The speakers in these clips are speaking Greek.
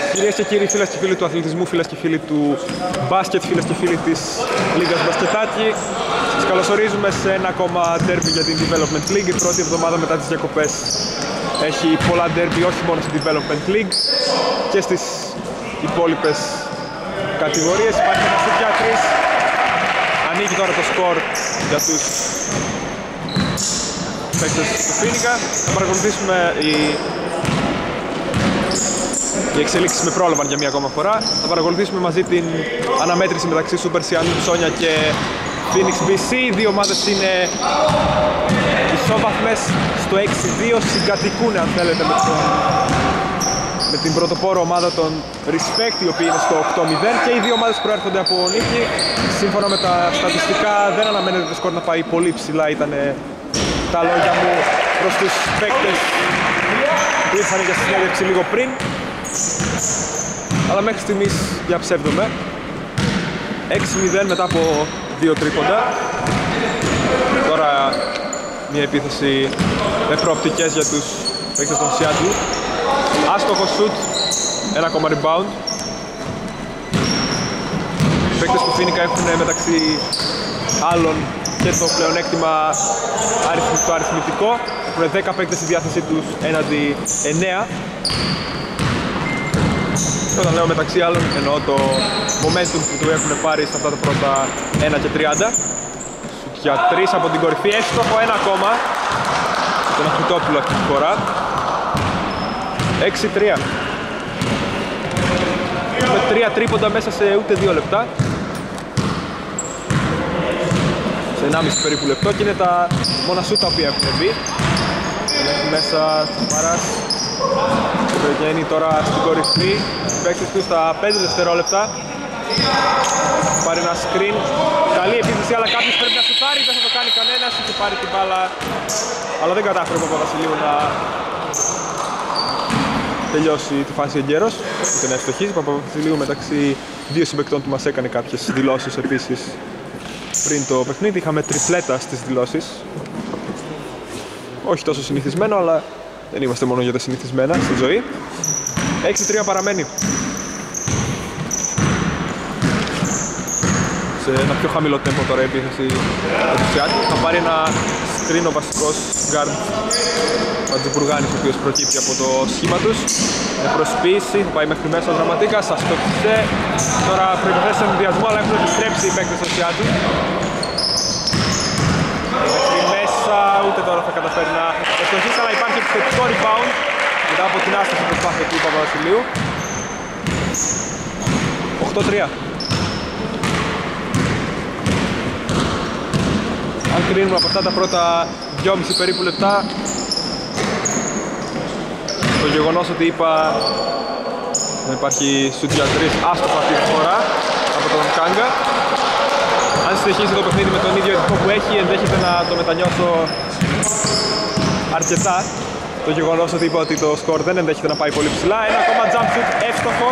Κυρίες και κύριοι, φίλες και φίλοι του αθλητισμού, φίλες και φίλοι του μπάσκετ, φίλες και φίλοι της Λίγας Μπασκετάκη, σας καλωσορίζουμε σε ένα ακόμα ντέρμπι για την Development League. Η πρώτη εβδομάδα μετά τις διακοπές έχει πολλά ντέρμπι, όχι μόνο στην Development League και στις υπόλοιπες κατηγορίες. Υπάρχει ένα σουτ για τρεις. Ανοίγει τώρα το σκορ για τους παίκτες του Φίνικα. Θα παρακολουθήσουμε οι εξελίξεις με πρόλαβαν για μία ακόμα φορά. Θα παρακολουθήσουμε μαζί την αναμέτρηση μεταξύ Super Cyanide Ψώνια και Phoenix BC. Οι δύο ομάδες είναι ισόβαθμες στο 6-2, συγκατοικούν αν θέλετε με την πρωτοπόρο ομάδα των Respect, οι οποίοι είναι στο 8-0 και οι δύο ομάδες προέρχονται από νίκη. Σύμφωνα με τα στατιστικά δεν αναμένεται το σκορ να πάει πολύ ψηλά, ήταν τα λόγια μου προς τους παίκτες που ήρθαν για συνέντευξη λίγο πριν. Αλλά μέχρι στιγμής διαψεύδομαι. 6-0 μετά από 2 τρίποντα. Τώρα μια επίθεση με προοπτικές για τους παίκτες των Seattle. Άστοχο σουτ, ένα ακόμα rebound. Οι παίκτες του Φίνικα έχουν μεταξύ άλλων και το πλεονέκτημα το αριθμητικό. Έχουν 10 παίκτες στη διάθεσή τους έναντι 9. Όταν λέω μεταξύ άλλων εννοώ το momentum που του έχουν πάρει σε αυτά τα πρώτα 1 και 30. Σουτ για 3 από την κορυφή, εύστοχο, ένα ακόμα. Τον Αχιτόπουλο αυτή τη φορά. 6-3. Με 3 τρίποντα μέσα σε ούτε 2 λεπτά. Σε 1,5 περίπου λεπτό και είναι τα μόνα σούτα που έχουν μπει. Έχει μέσα Τσαπαράς. Βγαίνει τώρα στην κορυφή. Οι παίκτες του στα 5 δευτερόλεπτα. Πάρει ένα screen. Καλή επίθεση, αλλά κάποιος πρέπει να σουτάρει. Δεν θα το κάνει κανένας. Είχε πάρει την μπάλα, αλλά δεν κατάφερε ο Παπαβασιλείου να τελειώσει τη φάση εγκαίρος. Ούτε να ευστοχίζει. Ο Παπαβασιλείου μεταξύ δύο συμπαικτών του μας έκανε κάποιες δηλώσεις επίσης πριν το παιχνίδι. Είχαμε τριπλέτα στις δηλώσεις. Όχι τόσο συνηθισμένο, αλλά δεν είμαστε μόνο για τα συνηθισμένα στη ζωή. 6-3 παραμένει. Σε ένα πιο χαμηλό τέμπο τώρα η επίθεση του Seattle. Θα πάρει ένα screen ο βασικός guard Ματζιμπουργάνης, ο οποίος προκύπτει από το σχήμα τους. Με προσποίηση, θα πάει μέχρι μέσα ο Δραματίκας, αστόχισε. Τώρα προϋποθέσεις ενδιασμό, αλλά έχουν επιστρέψει οι παίκτες του Seattle. Μέχρι μέσα, ούτε τώρα θα καταφέρει να ευστοχίσει, αλλά υπάρχει επιθετικό rebound μετά από την άσταση προσπάθεια του Παπαβασιλείου. 8-3. Αν κρίνουμε από αυτά τα πρώτα 2,5 περίπου λεπτά, το γεγονός ότι είπα να υπάρχει σουτ για 3 άστοχα αυτή τη φορά από τον Κάγκα. Αν συνεχίσει το παιχνίδι με τον ίδιο ρυθμό που έχει, ενδέχεται να το μετανιώσω αρκετά. Το γεγονός ότι είπα ότι το σκορ δεν ενδέχεται να πάει πολύ ψηλά. Ένα ακόμα jump shoot εύστοχο.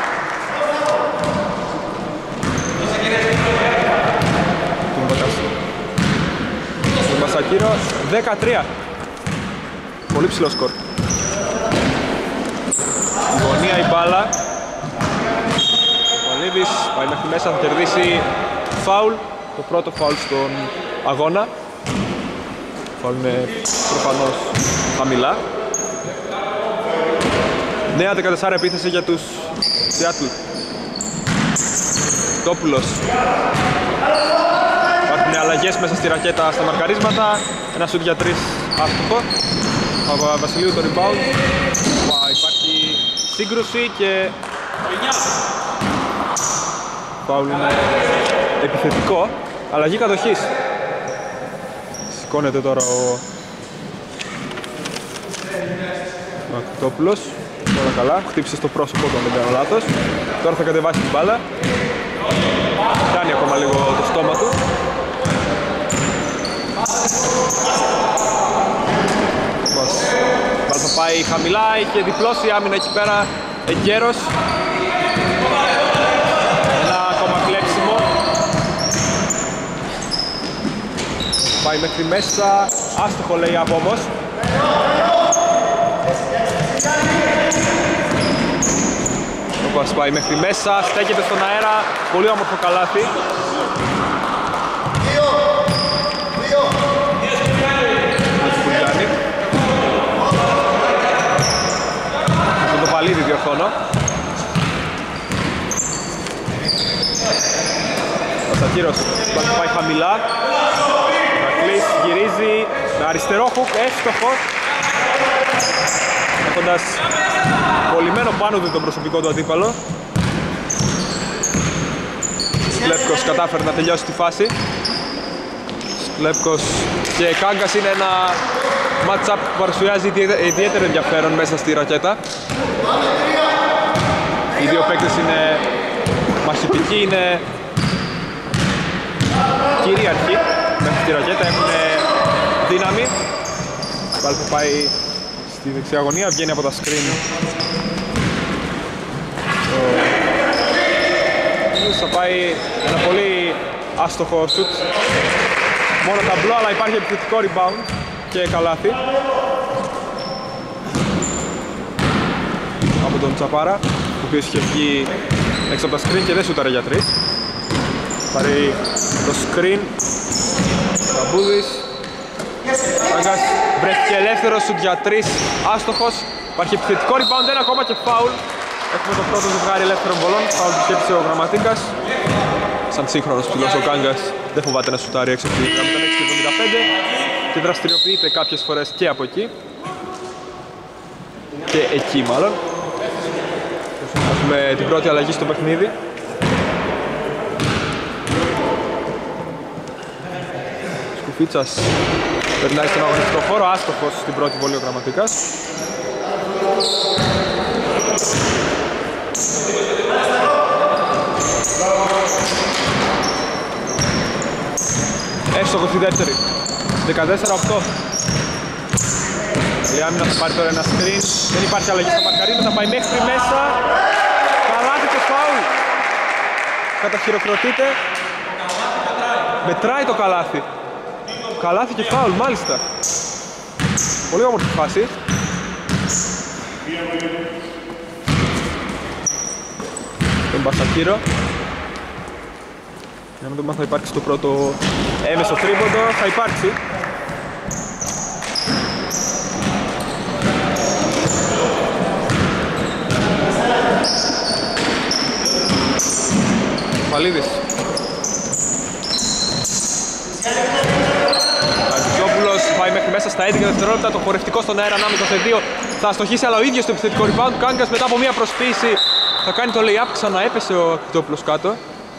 Τον Μασακύρο, 13. Πολύ ψηλό σκορ. Η γωνία η μπάλα. Ο Πολύβης πάει μέχρι μέσα, θα κερδίσει φάουλ. Το πρώτο φάουλ στον αγώνα. Φάουλ είναι προφανώς χαμηλά. Νέα 14 επίθεση για τους Seattle. Τόπουλος. Υπάρχουν αλλαγές μέσα στη ρακέτα στα μαρκαρίσματα. Ένα σουτ για 3 άστοχο. Παπαβασιλείου το rebound. Υπάρχει σύγκρουση και φάουλ είναι επιθετικό. Αλλαγή κατοχής. Σηκώνεται τώρα ο Ακτόπουλος. Όλα καλά, χτύπησε στο πρόσωπο του αν δεν κάνω λάθος. Τώρα θα κατεβάσει την μπάλα. Κάνει ακόμα λίγο το στόμα του. Μπάλα θα πάει χαμηλά, είχε διπλώσει η άμυνα εκεί πέρα εγκαίρος. Ένα ακόμα κλέψιμο. Πάει μέχρι μέσα, άστοχο λέει από όμως. Πας πάει μέχρι μέσα, στέκεται στον αέρα, πολύ όμορφο καλάθι. Με το Βαλίδι διορθώνω. Ο Σακύρος πάει χαμηλά. Ρακλής γυρίζει με αριστερό χουκ, εύστοχος. Έχοντας κολλημένο πάνω του τον προσωπικό του αντίπαλο. Σκλέπκος κατάφερε να τελειώσει τη φάση. Σκλέπκος και Κάγκας είναι ένα match-up που παρουσιάζει ιδιαίτερο ενδιαφέρον μέσα στη ρακέτα. Οι δύο παίκτες είναι μαχητικοί, είναι κυρίαρχοι μέσα στη ρακέτα, έχουν δύναμη. Πάλι που πάει στη δεξιά γωνία, βγαίνει από τα screen. Θα πάει ένα πολύ άστοχο shoot. Μόνο ταμπλό, αλλά υπάρχει επιθετικό rebound και καλάθι από τον Τσαπάρα, ο οποίος είχε βγει έξω από τα screen και δεν σούταρε για τρεις. Πάρει το screen, Ταμπούδης, Κάγκας βρέθηκε ελεύθερος, σουτ για τρεις, άστοχος. Υπάρχει επιθετικό rebound, ένα ακόμα και foul. Έχουμε το πρώτο ζευγάρι ελεύθερων βολών, foul που σκέφτησε ο Γραμματίκας. Σαν σύγχρονος ψηλός ο Κάγκας δεν φοβάται να σουτάρει έξω από τη γραμμή των 6,75 και δραστηριοποιείται κάποιες φορές και από εκεί και εκεί μάλλον. Έχουμε την πρώτη αλλαγή στο παιχνίδι. Σκουφίτσας περνάει στον αγωνιστικό χώρο, άστοχος στην πρώτη βολή ο Γραμματίκας. Εύστοχος στη δεύτερη, 14-8. Η άμυνα θα πάρει τώρα ένα screen, δεν υπάρχει αλλαγή στα μαρκαρίσματα, θα πάει μέχρι μέσα. Καλάθι και φάουλ. Καταχειροκροτείται. Μετράει το καλάθι. Καλάθι και φάουλ, μάλιστα. Πολύ όμορφη φάση. Τον Μπασακύρο. Για να δούμε αν θα υπάρξει το πρώτο έμεσο τρίποντο. Θα υπάρξει. Παλίδης. Αγγιζόπουλος πάει μέχρι μέσα στα 11 δευτερόλεπτα. Το χορευτικό στον αέρα ανάμεσα σε δύο. Θα αστοχίσει, αλλά ο ίδιος το επιθετικό rebound. Κάγκας μετά από μια προσποίηση θα κάνει το lay-up. Ξαναέπεσε ο Αγγιζόπουλος κάτω.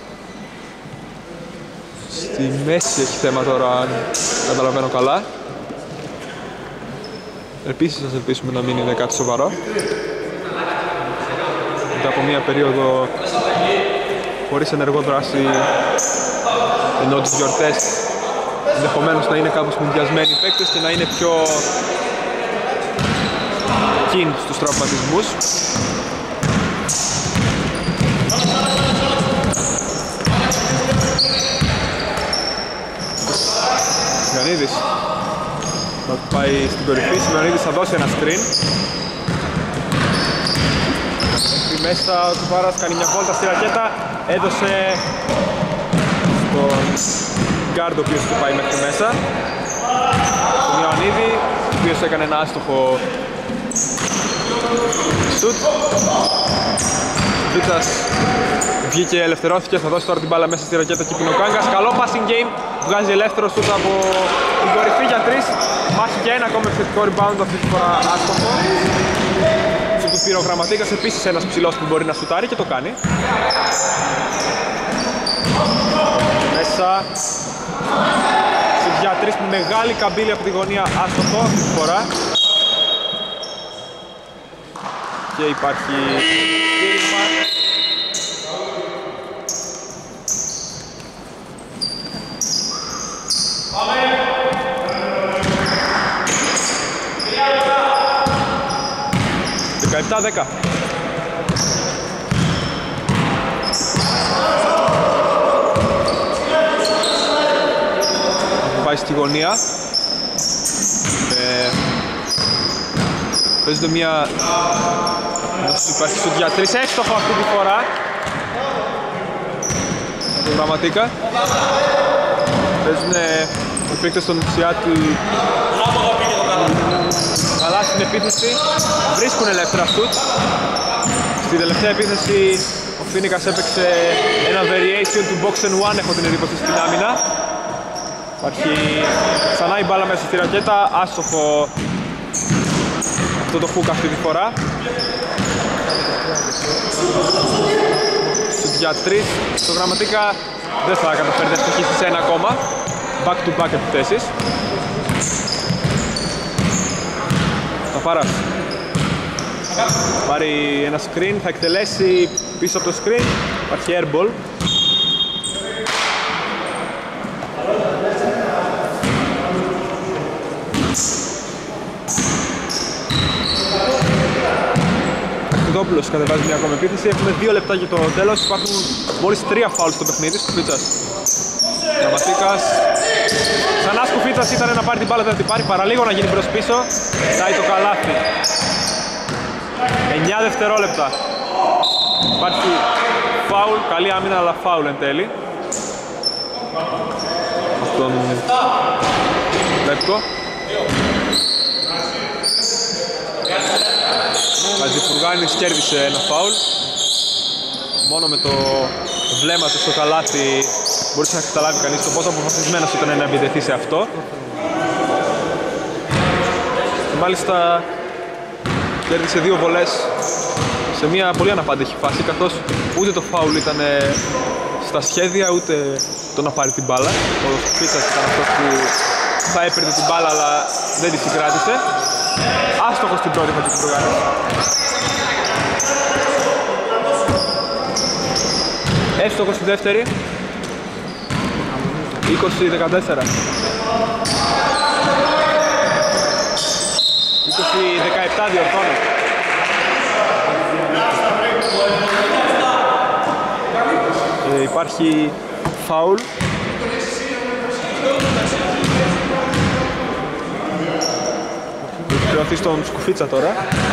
Στη μέση έχει θέμα τώρα, αν καταλαβαίνω καλά. Επίσης ας ελπίσουμε να μην είναι κάτι σοβαρό. Μετά από μια περίοδο χωρίς ενεργό δράση, ενώ τις γιορτές ενδεχομένως να είναι κάπως μουδιασμένοι οι παίκτες και να είναι πιο keen στους τραυματισμούς. Σιμεωνίδης θα πάει στην κορυφή, Σιμεωνίδης θα δώσει ένα screen. Στη μέσα ο Τσουπάρας κάνει μια βόλτα στη ρακέτα, έδωσε στον γκάρντ ο οποίος του πάει μέχρι μέσα. Στον Ιωαννίδη, ο οποίος έκανε ένα άστοχο σουτ. Βίτσας βγήκε, ελευθερώθηκε, θα δώσει τώρα την μπάλα μέσα στη ρακέτα και ο Κάγκας. Καλό passing game, βγάζει ελεύθερο σουτ από την κορυφή για τρεις. Υπάρχει και ένα ακόμα επιθετικό rebound, αυτή τη φορά άστοχο. Σουτ του πήρε ο Γραμματίκας, επίσης ένας ψηλός που μπορεί να σουτάρει και το κάνει. Μέσα. Σουτ για τρεις με μεγάλη καμπύλη από τη γωνία, άστοχο αυτή τη φορά. Και υπάρχει κήρυγμα. Πάμε! 17-10. Πάει στη γωνία. Παίζεται μια Υπάρχει σουτ για 3, έστοχο αυτή τη φορά. Το Γραμματίκα. Παίζουν οι παίκτες των Seattle καλά στην επίθεση. Βρίσκουν ελεύθερα σουτ. Στην τελευταία επίθεση ο Φίνικας έπαιξε ένα variation του box and one, έχω την εντύπωση, στην άμυνα. Υπάρχει ξανά η μπάλα μέσα στη ρακέτα, άστοχο αυτό το hook αυτή τη φορά. Σουτ για 3, το Γραμματίκα δεν θα καταφέρει να στοχίσει σε ένα ακόμα. Back to back επιθέσεις. Καφάρας πάρει ένα screen, θα εκτελέσει πίσω από το screen, υπάρχει airball. Ακτιδόπουλος κατεβάζει μια ακόμα επίθεση, έχουμε 2 λεπτά για το τέλος, υπάρχουν μόλις 3 φάουλ στο παιχνίδι, Σκουφίτσας. Γραμματίκας, ξανά Σκουφίτσας ήταν να πάρει την μπάλα, δεν την πάρει, παραλίγο να γίνει μπρος πίσω, ζάει το καλάθι. 9 δευτερόλεπτα. Υπάρχει φάουλ, καλή άμυνα αλλά φάουλ εν τέλει. Αυτόν Λέπκο. Χατζηφουργάνης κέρδισε ένα φάουλ. Μόνο με το βλέμμα του στο καλάθι μπορούσε να καταλάβει κανείς το πόσο αποφασισμένος ήταν να επιτεθεί σε αυτό. Και μάλιστα κέρδισε 2 βολές σε μια πολύ αναπάντεχη φάση, καθώς ούτε το φάουλ ήταν στα σχέδια, ούτε το να πάρει την μπάλα. Ο Σκουφίτσας ήταν αυτός που θα έπαιρνε την μπάλα αλλά δεν τη συγκράτησε. Άστοχος στην πρώτη Χατζηφουργάνης. Εύστοχος στη δεύτερη. 20-14. 20-17 διορθώνω. Υπάρχει φάουλ. Έχει κρεωθεί στον Σκουφίτσα τώρα.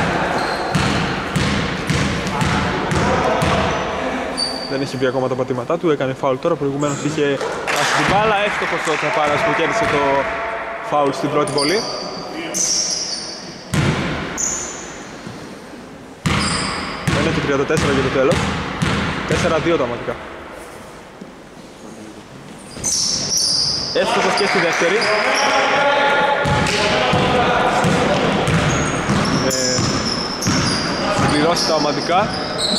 Δεν έχει βγει ακόμα τα πατήματά του, έκανε φάουλ τώρα, προηγουμένως είχε χάσει την μπάλα. Εύστοχος ο Τσαπάρας που κέρδισε το φάουλ στην πρώτη βολή. Είναι και 34 για το τέλος. 4-2 τα μάτικα. Εύστοχος και στη δεύτερη. Συμπληρώσει τα ομαδικά.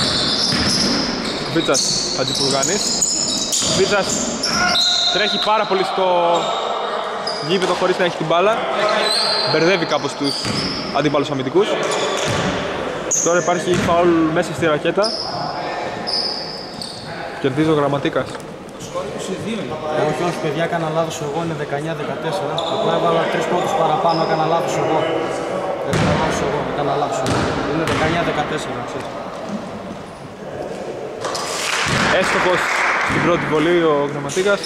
Βίτσας Χατζηφουργάνης. Βίτσας τρέχει πάρα πολύ στο γήπεδο χωρίς να έχει την μπάλα. Μπερδεύει κάπως τους αντίπαλους αμυντικούς. Τώρα υπάρχει φάουλ μέσα στη ρακέτα. Κερδίζει ο Γραμματίκας. Όχι, όχι παιδιά, έκανα λάθος εγώ, είναι 19-14. Εγώ έβαλα 3 πόντους παραπάνω, έκανα λάθος εγώ. Έκανα λάθος εγώ. Είναι 19-14, ξέρεις. Έστοχος στην πρώτη βολή ο Γραμματίκας.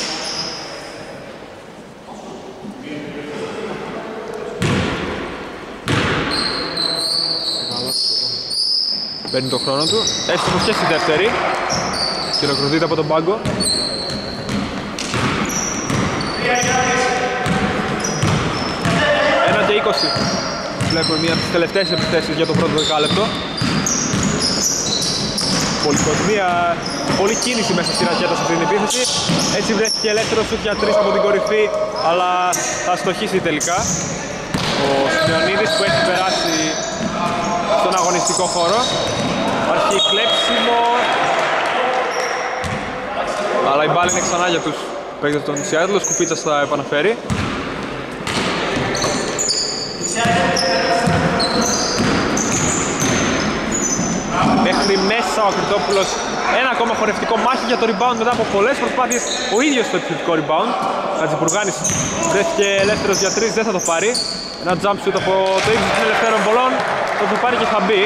Παίρνει το χρόνο του. Έστοχος και στη δεύτερη. Χειροκροτείται από τον πάγκο. Ένα και 20. Βλέπουμε μία από τις τελευταίες επιθέσεις για το πρώτο δεκάλεπτο. Πολυκοσμία, πολλή κίνηση μέσα στη ρακέτα σε αυτή την επίθεση. Έτσι βρέθηκε ελεύθερο σουτ για 3 από την κορυφή, αλλά θα στοχίσει τελικά ο Σιμεωνίδης που έχει περάσει στον αγωνιστικό χώρο. Υπάρχει κλέψιμο, αλλά η μπάλα είναι ξανά για τους παίκτες των Seattle. Ο Σκουφίτσας θα επαναφέρει. Μέχρι μέσα ο Ακριτόπουλος, ένα ακόμα χορευτικό μάχη για το rebound μετά από πολλές προσπάθειες. Ο ίδιος στο επιθετικό rebound. Χατζηφουργάνης βρέθηκε ελεύθερος για 3, δεν θα το πάρει. Ένα jump shoot από το ύψος των ελευθέρων βολών, το θα πάρει και θα μπει.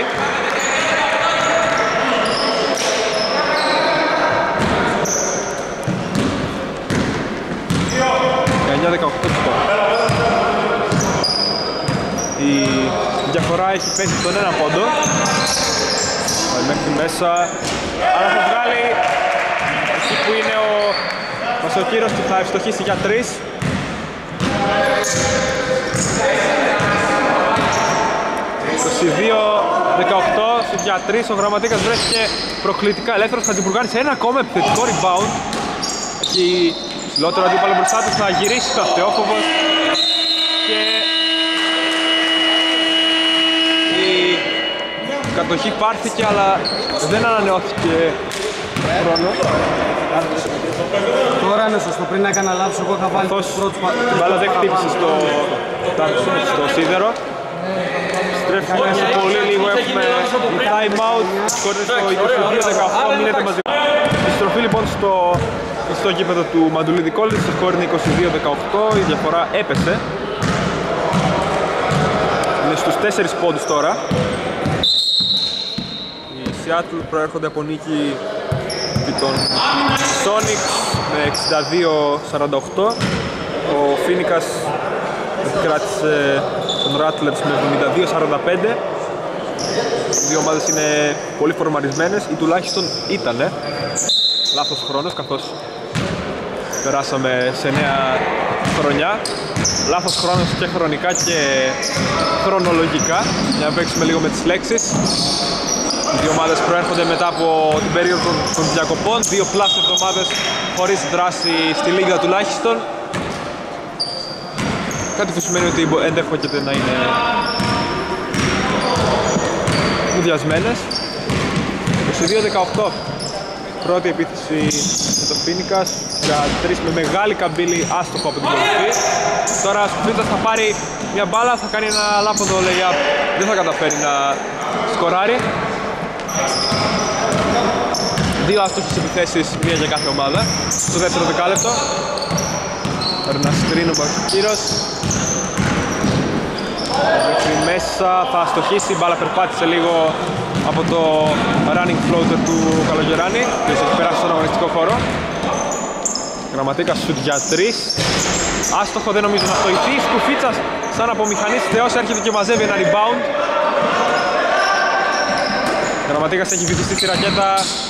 Οι Η διαφορά έχει πέσει στον 1 πόντο. Πάει μέχρι μέσα, αλλά θα βγάλει εκεί που είναι ο Μασοκύρος και θα ευστοχίσει για 3. Για 3, ο Γραμματίκας βρέθηκε προκλητικά ελεύθερος. Χατζημπουργάνης σε ένα ακόμα επιθετικό rebound. Έχει ψηλότερο αντίπαλο μπροστά του, θα γυρίσει το αυτεόφοβος και η κατοχή πάρθηκε αλλά δεν ανανεώθηκε χρόνο. Τώρα είναι σωστό, πριν έκανα λάθος εγώ είχα βάλει τους πρώτους η μπάλα δεν χτύπησε στο σίδερο. Στρέφουμε σε πολύ λίγο, έχουμε time out, σκόρες στο 22-18, μείνετε μαζί. Επιστροφή λοιπόν στο γήπεδο του Μαντουλίδη College, το σκόρ είναι 22-18, η διαφορά έπεσε. Είναι στους 4 πόντους τώρα. Οι Seattle προέρχονται από νίκη των Sonics με 62-48. Ο Phoenix κράτησε τον Rattlers με 72-45. Οι δύο ομάδες είναι πολύ φορμαρισμένες ή τουλάχιστον ήτανε. Λάθος χρόνος καθώς περάσαμε σε νέα χρονιά. Λάθος χρόνος και χρονικά και χρονολογικά, για να παίξουμε λίγο με τις λέξεις. Οι δύο ομάδες προέρχονται μετά από την περίοδο των διακοπών, 2+ εβδομάδες χωρίς δράση στη λίγα τουλάχιστον. Κάτι που σημαίνει ότι ενδέχεται να είναι μουδιασμένες. 22-18. Πρώτη επίθεση με το Phoenix για 3 με μεγάλη καμπύλη, άστοχο από την κορυφή. Τώρα ο Σκουφίτσας θα πάρει μια μπάλα, θα κάνει ένα λάποδο layup, δεν θα καταφέρει να σκοράρει. 2 άστοχες επιθέσεις, μία για κάθε ομάδα. Στο δεύτερο δεκάλεπτο παίρνει ένα screen ο Μπακοκύρος. Μέχρι μέσα θα αστοχίσει, η μπάλα περπάτησε λίγο από το running floater του Καλογεράνη, και έχει περάσει στον αγωνιστικό χώρο. Γραμματίκας σουτ για 3. Άστοχο, δεν νομίζω να στοηθεί. Σκουφίτσας σαν από μηχανής θεός έρχεται και μαζεύει ένα rebound. Γραμματίκας έχει βυθιστεί στη ρακέτα.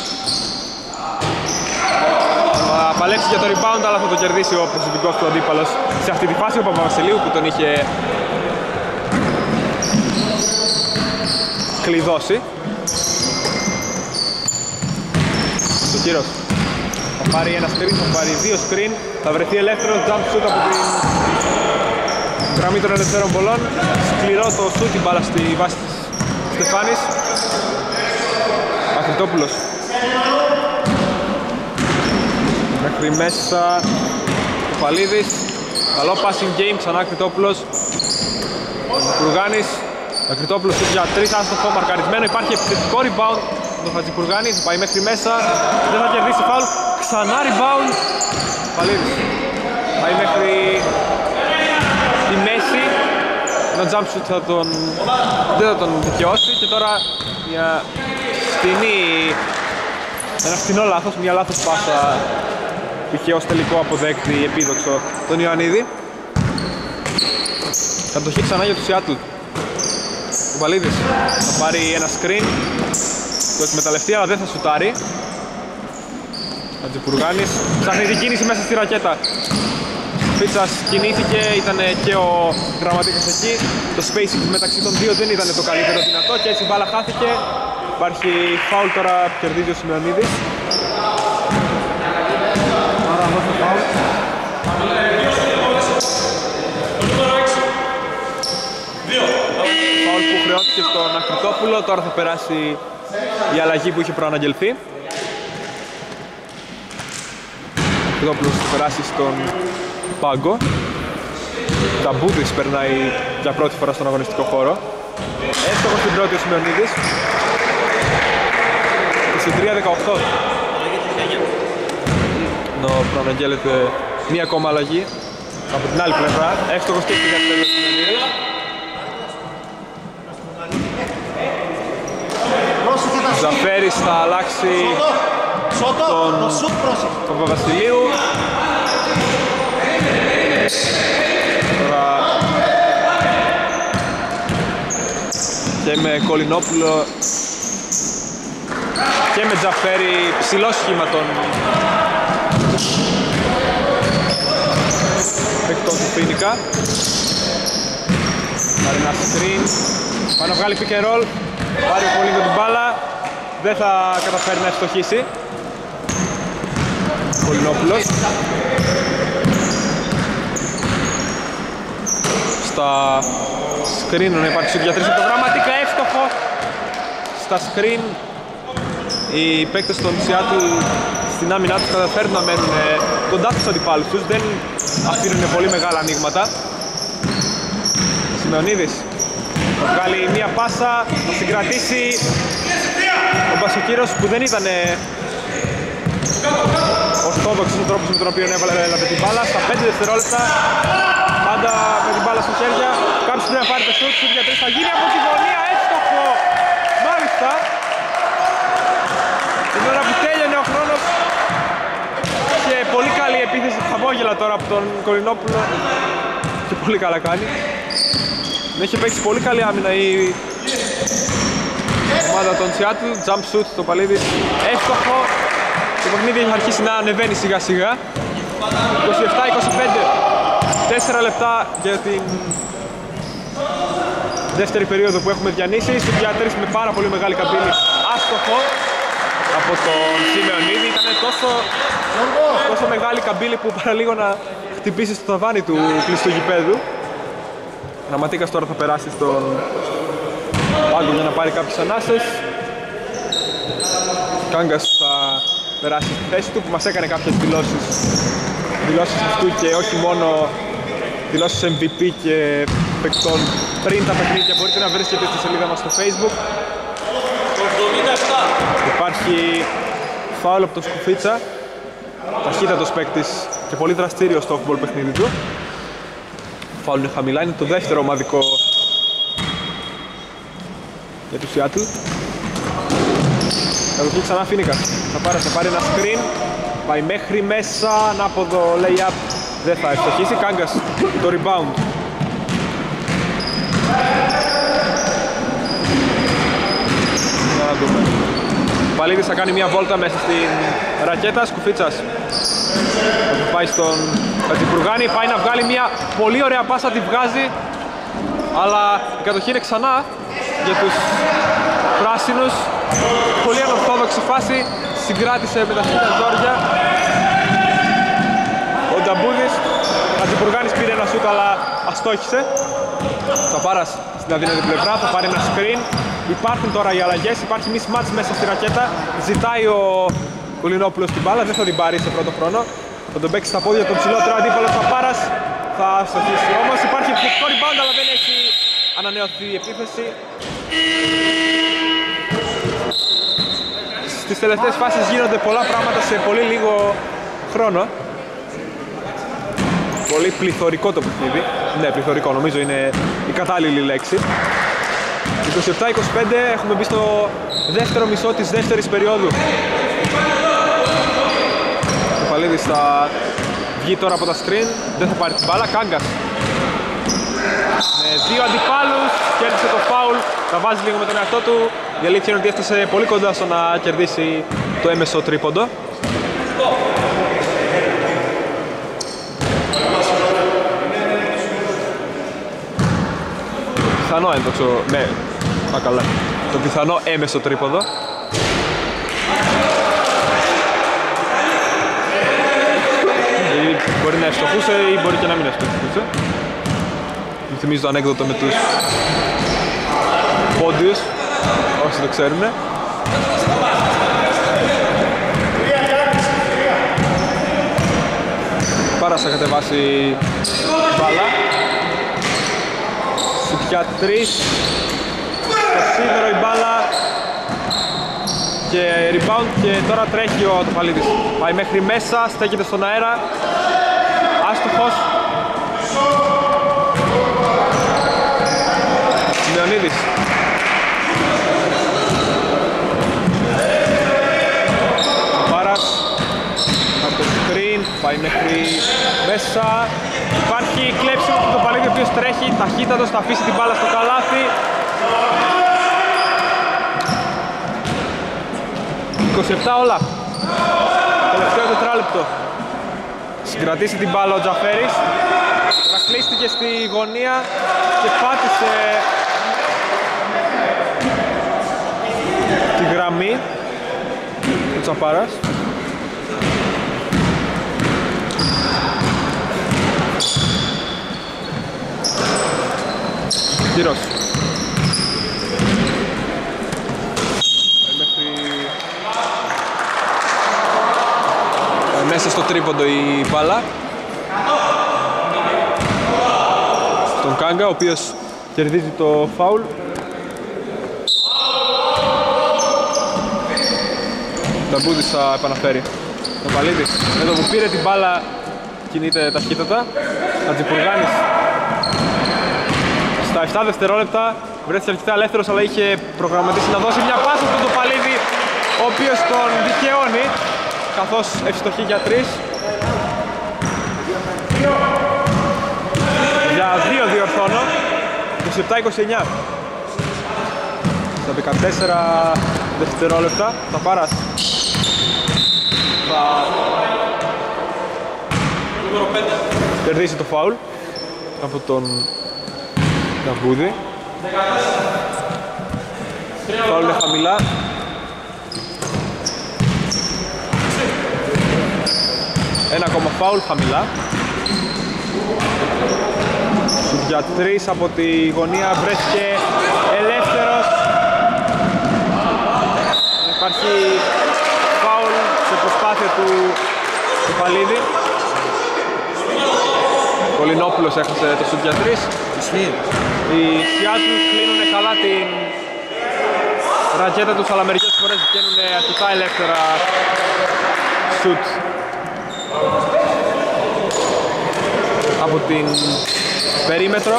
Θα παλέψει για το rebound, αλλά θα το κερδίσει ο προσωπικός του αντίπαλος σε αυτή τη φάση, ο Παπαβασιλείου που τον είχε κλειδώσει. Το Κύρος θα πάρει ένα screen, θα πάρει 2 screen, θα βρεθεί ελεύθερος jump shoot από την γραμμή των ελευθέρων πολλών. Σκληρό το shoot, η μπάλα στη βάση της Στεφάνης. Ακριτόπουλος μέχρι μέσα, ο Παλίδης. Καλό passing game, ξανά Ακριτόπουλος. Ο Κουργάνης. Ακριτόπουλος για 3, άστοχο, μαρκαρισμένο. Υπάρχει επιθετικό rebound το Χατζηπουργάνη, θα πάει μέχρι μέσα, δεν θα κερδίσει φάουλ. Ξανά rebound, Παλίδης. Πάει μέχρι τη μέση, ένα jump shoot δεν θα τον δικαιώσει και τώρα ένα φτηνό λάθος, μια λάθος πάσα που είχε ως τελικό αποδέκτη επίδοξο τον Ιωαννίδη. Κατοχή ξανά για τους Seattle. Ο Βαλίδης θα πάρει ένα screen, το εκμεταλλευτεί αλλά δεν θα σουτάρει. Χατζηπουργάνης ψάχνει την κίνηση μέσα στη ρακέτα. Φίτσας κινήθηκε, ήταν και ο Γραμματίκας εκεί. Το spacing μεταξύ των δύο δεν ήταν το καλύτερο δυνατό και έτσι η μπάλα χάθηκε. Υπάρχει φάουλ τώρα, κερδίζει ο Σημεωνίδης. Άρα δώστε φάουλ. Φάουλ που χρεώθηκε στον Ακριτόπουλο, τώρα θα περάσει η αλλαγή που είχε προαναγγελθεί. Ο Ακριτόπουλος θα περάσει στον πάγκο. Ταμπούδης περνάει για πρώτη φορά στον αγωνιστικό χώρο. Εύστοχος στην πρώτη ο Σημεωνίδης. 23-18. Ενώ προαναγγέλλεται μία ακόμα αλλαγή από την άλλη πλευρά. Εύστοχος και στη δεύτερη ο Σημεωνίδης. Ζαφέρης θα αλλάξει τον Παπαβασιλείου. Τώρα και με Κολινόπουλο και με Τζαφέρη, ψηλό σχήμα των παικτών του Φίνικα. Πάρει ένα screen, πάει να βγάλει pick and roll, πάρει ο Κολίνγκο την μπάλα, δεν θα καταφέρει να ευστοχίσει. Κολινόπουλος στα screen να υπάρχει σουτ για 3 προγραμματικά εύστοχο. Στα screen οι παίκτες των Seattle στην άμυνά τους καταφέρνουν να μένουν κοντά στους αντιπάλους τους, δεν αφήνουν πολύ μεγάλα ανοίγματα. Σημεωνίδης θα βγάλει μία πάσα, θα συγκρατήσει ο Μπασοκύρος που δεν ήταν ορθόδοξος ο τρόπος με τον οποίο έβαλε την μπάλα. Στα 5 δευτερόλεπτα, πάντα με την μπάλα στα χέρια, κάποιος πρέπει να πάρει το σουτ, σουτ για 3 θα γίνει από τη γωνία, εύστοχο! Μάλιστα! Την ώρα που τέλειωνε ο χρόνος και πολύ καλή επίθεση, χαμόγελα τώρα από τον Κολινόπουλο και πολύ καλά κάνει. Έχει παίξει πολύ καλή άμυνα η ομάδα των Seattle, jump shoot το Παλίδης, εύστοχο. Το παιχνίδι έχει αρχίσει να ανεβαίνει σιγά σιγά. 27-25, 4 λεπτά για την δεύτερη περίοδο που έχουμε διανύσει. Στους διατρείς με πάρα πολύ μεγάλη καμπύλη, άστοχο από τον Σημεωνίδη. Ήταν τόσο μεγάλη καμπύλη που παραλίγο να χτυπήσει στο ταβάνι του κλειστού γηπέδου. Γραμματίκας τώρα θα περάσει στον πάγκο για να πάρει κάποιες ανάσες. Κάγκας θα περάσει στη θέση του που μας έκανε κάποιες δηλώσεις αυτού και όχι μόνο δηλώσεις MVP και παικτών πριν τα παιχνίδια. Μπορείτε να βρίσκετε στη σελίδα μας στο Facebook. Υπάρχει φάουλ από τον Σκουφίτσα, ταχύτατος παίκτης και πολύ δραστήριο στο off-ball παιχνίδι του. Φάουλ είναι χαμηλά, είναι το δεύτερο ομαδικό για τους Seattle. Κατοχή ξανά Φίνικας, θα πάρει ένα screen, πάει μέχρι μέσα, ανάποδο lay-up, δεν θα ευστοχίσει. Κάγκας το rebound. Να δούμε. Ο Παλίδης θα κάνει μια βόλτα μέσα στην ρακέτα, Σκουφίτσας θα πάει στον Χατζιπουργάνη, πάει να βγάλει μια πολύ ωραία πάσα, τη βγάζει, αλλά η κατοχή είναι ξανά για τους πράσινους. Πολύ ανορθόδοξη φάση, συγκράτησε με τα χέρια ζόρια ο Νταμπούδης. Χατζιπουργάνης πήρε ένα σούτ αλλά αστόχησε. Θα πάρει στην αδύνατη πλευρά, θα πάρει ένα screen. Υπάρχουν τώρα οι αλλαγές, υπάρχει mismatch μέσα στη ρακέτα. Ζητάει ο Κολινόπουλος την μπάλα, δεν θα την πάρει σε πρώτο χρόνο. Θα τον παίξει στα πόδια τον ψηλότερο αντίπαλο Παπάρας. Θα αστοχίσει όμως, υπάρχει επιθετικό rebound αλλά δεν έχει ανανεωθεί η επίθεση. Στις τελευταίες φάσεις γίνονται πολλά πράγματα σε πολύ λίγο χρόνο. Πολύ πληθωρικό το παιχνίδι. Ναι, πληθωρικό νομίζω είναι η κατάλληλη λέξη. 27-25, έχουμε μπει στο δεύτερο μισό της δεύτερης περίοδου. Ο Παλίδης θα βγει τώρα από τα screen, δεν θα πάρει την μπάλα. Κάγκας με δύο αντιπάλους, κέρδισε το foul, θα βάζει λίγο με τον εαυτό του. Η αλήθεια είναι ότι έφτασε πολύ κοντά στο να κερδίσει το έμεσο τρίποντο. Πιθανό έντοξο, ναι, καλά. Το πιθανό έμεσο τρίποντο. Μπορεί να ευστοχούσε ή μπορεί και να μην ευστοχούσε. Μου θυμίζει το ανέκδοτο με τους πόντιους, όσοι το ξέρουν. Πάρας θα κατεβάσει μπάλα. Σουτιά 3. Στο σίδερο η μπάλα. Και rebound και τώρα τρέχει ο Τοφαλίδης. Πάει μέχρι μέσα, στέκεται στον αέρα. Άστοχος. Λεωνίδης. Πάρας. Από το screen, πάει μέχρι μέσα. Υπάρχει κλέψιμο από τον Παλίδη ο οποίος τρέχει ταχύτατος, θα αφήσει την μπάλα στο καλάθι. 27 όλα. Τελευταίο τετράλεπτο. Συγκρατήσει την μπάλα ο Τζαφέρης. Τρακλίστηκε στη γωνία και πάτησε τη γραμμή του Τσαπάρας. Γύρος. Μέσα στο τρίποντο η μπάλα. Τον Κάγκα, ο οποίος κερδίζει το φάουλ. Ταμπούδης θα επαναφέρει. Ο Παλίδης, εδώ που πήρε την μπάλα, κινείται ταχύτατα. Ατζιπουργάνης στα 7 δευτερόλεπτα βρέθηκε αρκετά ελεύθερος, αλλά είχε προγραμματίσει να δώσει μια πάσα στον Παλίδη, ο οποίος τον δικαιώνει, καθώς ευστοχεί για 3. Για 2 διορθώνω. 27-29. Στα 14 δευτερόλεπτα θα Πάρας θα κερδίσει το φάουλ από τον Ταμπούδη. Φάουλ είναι χαμηλά. Ένα ακόμα φάουλ χαμηλά. Για 3 από τη γωνία βρέθηκε ελεύθερος. Υπάρχει φάουλ σε προσπάθεια του Παλίδη. Κολυνόπουλος έχασε το σουτ για 3. Οι Σιάτλ κλείνουν καλά την ρακέτα τους, αλλά μερικές φορές βγαίνουν αρκετά ελεύθερα σουτ από την περίμετρο.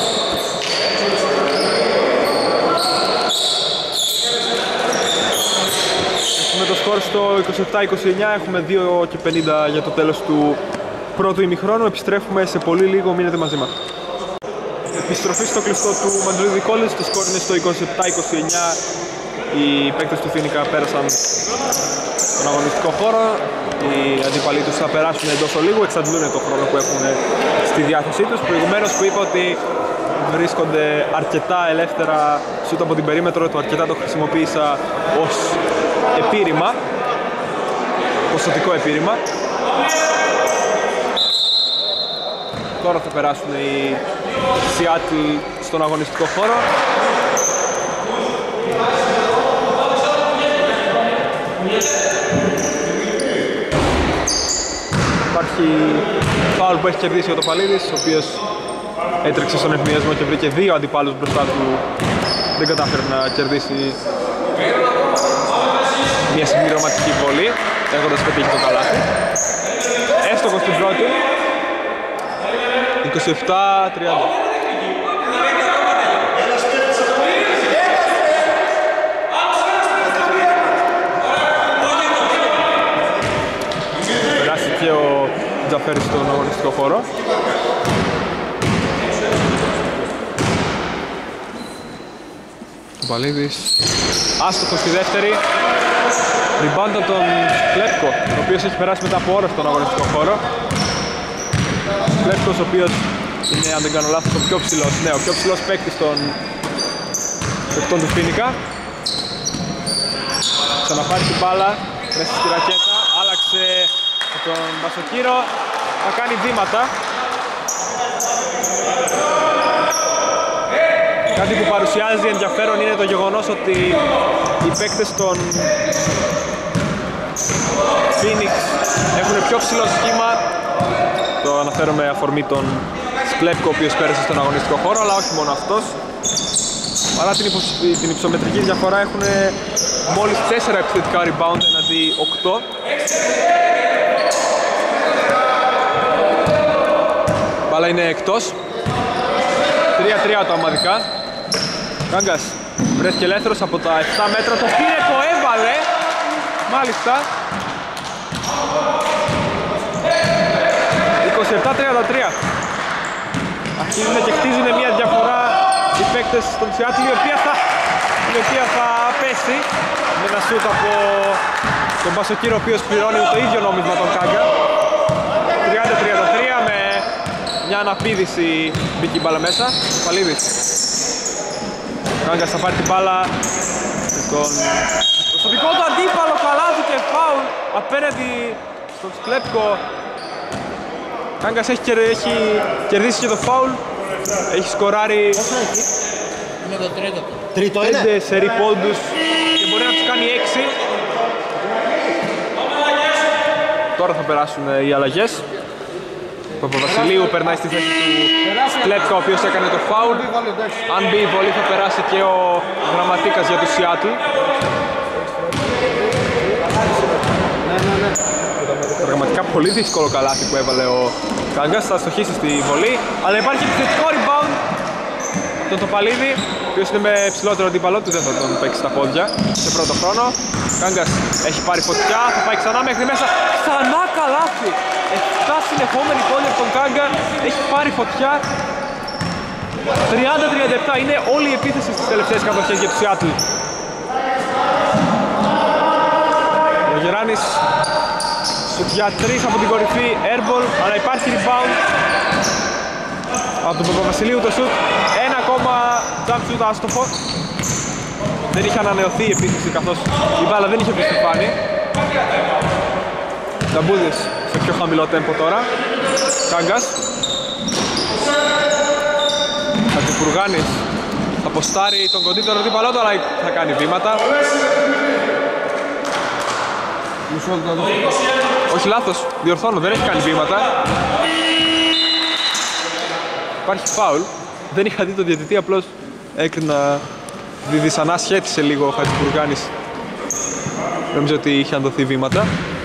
Έχουμε το σκορ στο 27-29, έχουμε 2:50 για το τέλος του πρώτου ημιχρόνου. Επιστρέφουμε σε πολύ λίγο, μείνετε μαζί μας. Επιστροφή στο κλειστό του Μαντλίδη College, το σκορ είναι στο 27-29. Οι παίκτες του Φίνικα πέρασαν στον αγωνιστικό χώρο. Οι αντίπαλοι τους θα περάσουν εντός ολίγου, εξαντλούν το χρόνο που έχουν στη διάθεσή τους. Προηγουμένως που είπα ότι βρίσκονται αρκετά ελεύθερα σούτ από την περίμετρο, το αρκετά το χρησιμοποίησα ως επίρρημα, ποσοτικό επίρρημα. Τώρα θα περάσουν οι Seattle στον αγωνιστικό χώρο. Υπάρχει φάουλ που έχει κερδίσει ο Τοπαλίδης, ο οποίος έτρεξε στον ευνηδιασμό και βρήκε 2 αντιπάλους μπροστά του. Δεν κατάφερε να κερδίσει μια συμπληρωματική βολή, έχοντας πετύχει το καλάθι. Έστοχος στην πρώτη. 27-30. Περάσει και ο Τζαφέρης στον αγωνιστικό χώρο. Ο Παλίδης άστοχος στη δεύτερη. Rebound από τον Κλέπκο, ο οποίος έχει περάσει μετά από ώρα στον αγωνιστικό χώρο. Κλέπκος, ο οποίος είναι, αν δεν κάνω λάθος, ο πιο ψηλός, ναι, ο πιο ψηλός παίκτης των παικτών του Φίνικα. Ξαναπάρει την μπάλα μέσα στη ρακέτα, άλλαξε τον Μπασοκύρο, θα κάνει βήματα. Κάτι που παρουσιάζει ενδιαφέρον είναι το γεγονός ότι οι παίκτες των Phoenix έχουν πιο ψηλό σχήμα. Το αναφέρω με αφορμή τον Σκλέπκο, ο οποίος πέρασε στον αγωνιστικό χώρο, αλλά όχι μόνο αυτός. Παρά την υψομετρική διαφορά έχουν μόλις 4 επιθετικά rebound εναντί 8. Μπάλα είναι εκτός. 3-3 τα ομαδικά. Κάγκας βρέθηκε ελεύθερος από τα 7 μέτρα, το πήρε, το έβαλε. Μάλιστα. 27-33. Αρχίζουν και χτίζουν μια διαφορά οι παίκτες των Seattle, η οποία θα η οποία θα πέσει με ένα σούτ από τον Πασοκύρο, ο οποίος πληρώνει το ίδιο νόμισμα τον Κάγκα. 30-33 με μια αναπήδηση μπήκε η μπάλα μέσα. Παλίδης. Ο Κάγκας θα πάρει την μπάλα με τον προσωπικό του αντίπαλο, καλάθι και φάουλ απέναντι στον Σκλέπκο. Ο Κάγκας έχει κερδίσει και το φάουλ. Έχει σκοράρει Είναι το τρίτο. 5 σερί πόντους και μπορεί να τους κάνει 6. Τώρα θα περάσουν οι αλλαγές. Ο Παπαβασιλείου περνάει στη θέση του Σκλέπκα, ο οποίος έκανε το φάουλ. Αν μπει η βολή θα περάσει και ο Γραμματίκας για το Σιάτλ. Πραγματικά πολύ δύσκολο καλάθι που έβαλε ο Κάγκας, θα στοχίσει στη βολή, αλλά υπάρχει επιθετικό rebound τον Τοπαλίδη, ο οποίος είναι με ψηλότερο αντίπαλο του, δεν θα τον παίξει στα πόδια σε πρώτο χρόνο. Κάγκας έχει πάρει φωτιά, θα πάει ξανά μέχρι μέσα, ξανά καλάθι! 7 συνεχόμενοι πόντοι από τον Κάγκα, έχει πάρει φωτιά. 30-37 είναι όλη η επίθεση στις τελευταίες κατοχές για τους Σιάτλ. Ο Γεράνης για 3 από την κορυφή, airball, αλλά υπάρχει rebound από τον Παπαβασιλείου το shoot. Ένα ακόμα jump shoot άστοχο. Δεν είχε ανανεωθεί η επίθεση καθώς η μπάλα δεν είχε μπει στο φάνη. Νταμπούδης σε πιο χαμηλό τέμπο τώρα. Κάγκας. Χατζηπουργάνης θα ποστάρει τον κοντύτερο αντίπαλό του, αλλά θα κάνει βήματα. Όχι, λάθος, διορθώνω, δεν έχει κάνει βήματα. Υπάρχει φάουλ. Δεν είχα δει το διαιτητή, απλώς έκρινα δυσανά, σχέτισε λίγο ο Χατζηπουργάνης. Νομίζω ότι είχαν δοθεί βήματα.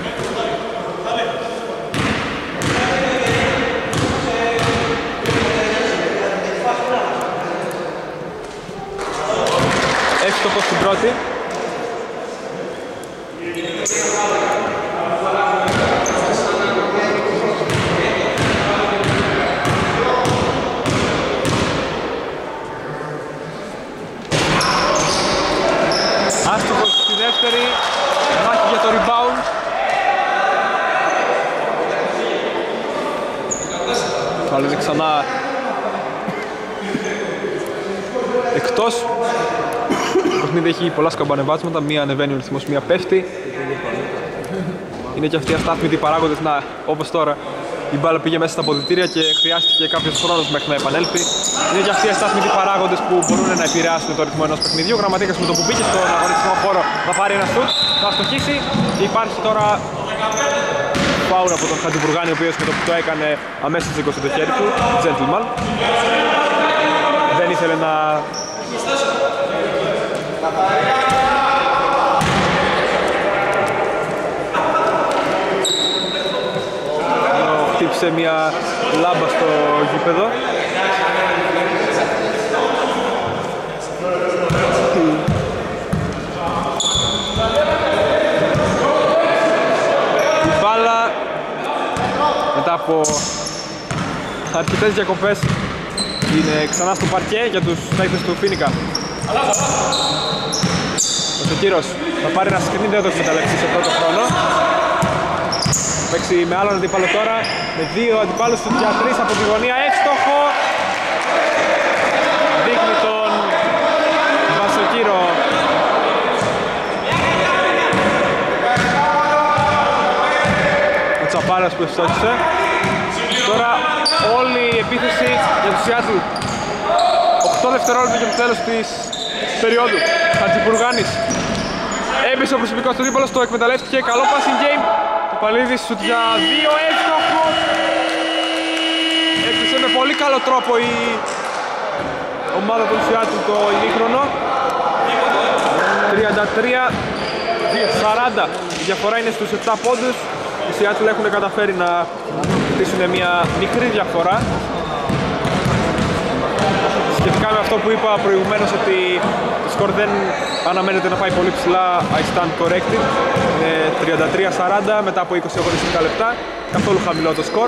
Εύστοχος στην πρώτη. Άστοχος στη δεύτερη, μάχη για το rebound. Καλύβει ξανά εκτός. Το παιχνίδι έχει πολλά σκαμπανεβάσματα, μία ανεβαίνει ο ρυθμός, μία πέφτει. Είναι και αυτοί οι αστάθμητοι παράγοντες, όπως τώρα. Η μπάλα πήγε μέσα στα αποδυτήρια και χρειάστηκε κάποιος χρόνος μέχρι να επανέλθει. Είναι και αυτοί οι αστάθμητοι παράγοντες που μπορούν να επηρεάσουν το ρυθμό ενός παιχνιδιού. Ο Γραμματίκας με το που μπήκε στον αγωνιστικό χώρο θα πάρει ένα σουτ, θα αστοχίσει. Και υπάρχει τώρα φάουλ από τον Χατζηπουργάνη, ο οποίος με το που το έκανε αμέσως σήκωσε το χέρι του. Gentleman. Δεν ήθελε να... Χτύπησε μια λάμπα στο γήπεδο. Η μπάλα μετά από αρκετές διακοπές είναι ξανά στο παρκέ για τους παίκτες του Φίνικα. Ο Σοκύρος θα πάρει ένα σκριν, δεν το έχει μεταλλεύσει σε πρώτο χρόνο. Παίξει με άλλον αντίπαλο τώρα, με δύο αντιπάλους του για 3 από τη γωνία, εύστοχο. Δείχνει τον Βασοκύρο. Ο Τσαπάρας που ευστόχησε. Τώρα όλη η επίθεση για τους Σιάτλ. 8 δευτερόλεπτα για το τέλος της περίοδου. Χατζηπουργάνης έμπεισε ο προσωπικός του δίπολος, το εκμεταλλεύτηκε, καλό passing game. Ο Παλίδης σουτ για 2, εύστοχος. Έκλεισε με πολύ καλό τρόπο η ομάδα των Σιάτλ το ημίχρονο. 33-40, η διαφορά είναι στους 7 πόντους. Οι Σιάτλ έχουν καταφέρει να χτίσουν μια μικρή διαφορά. Σχετικά με αυτό που είπα προηγουμένως, ότι το σκορ δεν αναμένεται να πάει πολύ ψηλά, I stand corrected. Είναι 33-40 μετά από 20 αγωνιστικά λεπτά, καθόλου χαμηλό το σκορ.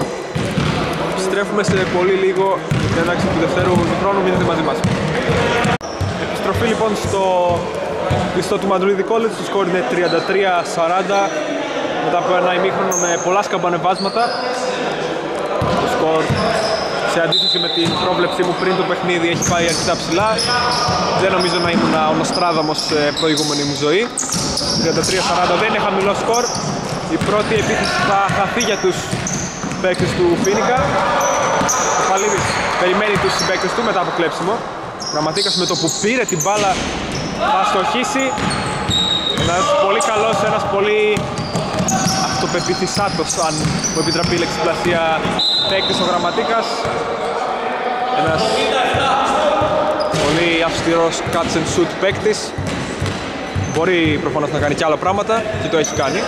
Επιστρέφουμε σε πολύ λίγο για την έναρξη του δευτέρου χρόνου, μείνετε μαζί μας. Επιστροφή λοιπόν στο κλειστό του Madrid College, το σκορ είναι 33-40 μετά από ένα ημίχρονο με πολλά σκαμπανεβάσματα. Το σκορ, σε αντίθεση με την πρόβλεψή μου πριν το παιχνίδι, έχει πάει αρκετά ψηλά. Δεν νομίζω να ήμουν ο Νοστράδαμος σε προηγούμενη μου ζωή. 33-40 δεν είναι χαμηλό σκορ. Η πρώτη επίθεση θα χαθεί για τους παίκτες του Φίνικα. Ο Παλίδης περιμένει τους συμπαίκτες του μετά από κλέψιμο. Γραμματίκας με το που πήρε την μπάλα θα στοχίσει. Ένας πολύ καλός, ένας πολύ αυτοπεποίθησάτος, αν μου επιτραπεί η λεξιπλασία, παίκτης ο Γραμματίκας. Ένας πολύ αυστηρός catch and shoot παίκτης. Μπορεί προφανώς να κάνει και άλλα πράγματα και το έχει κάνει.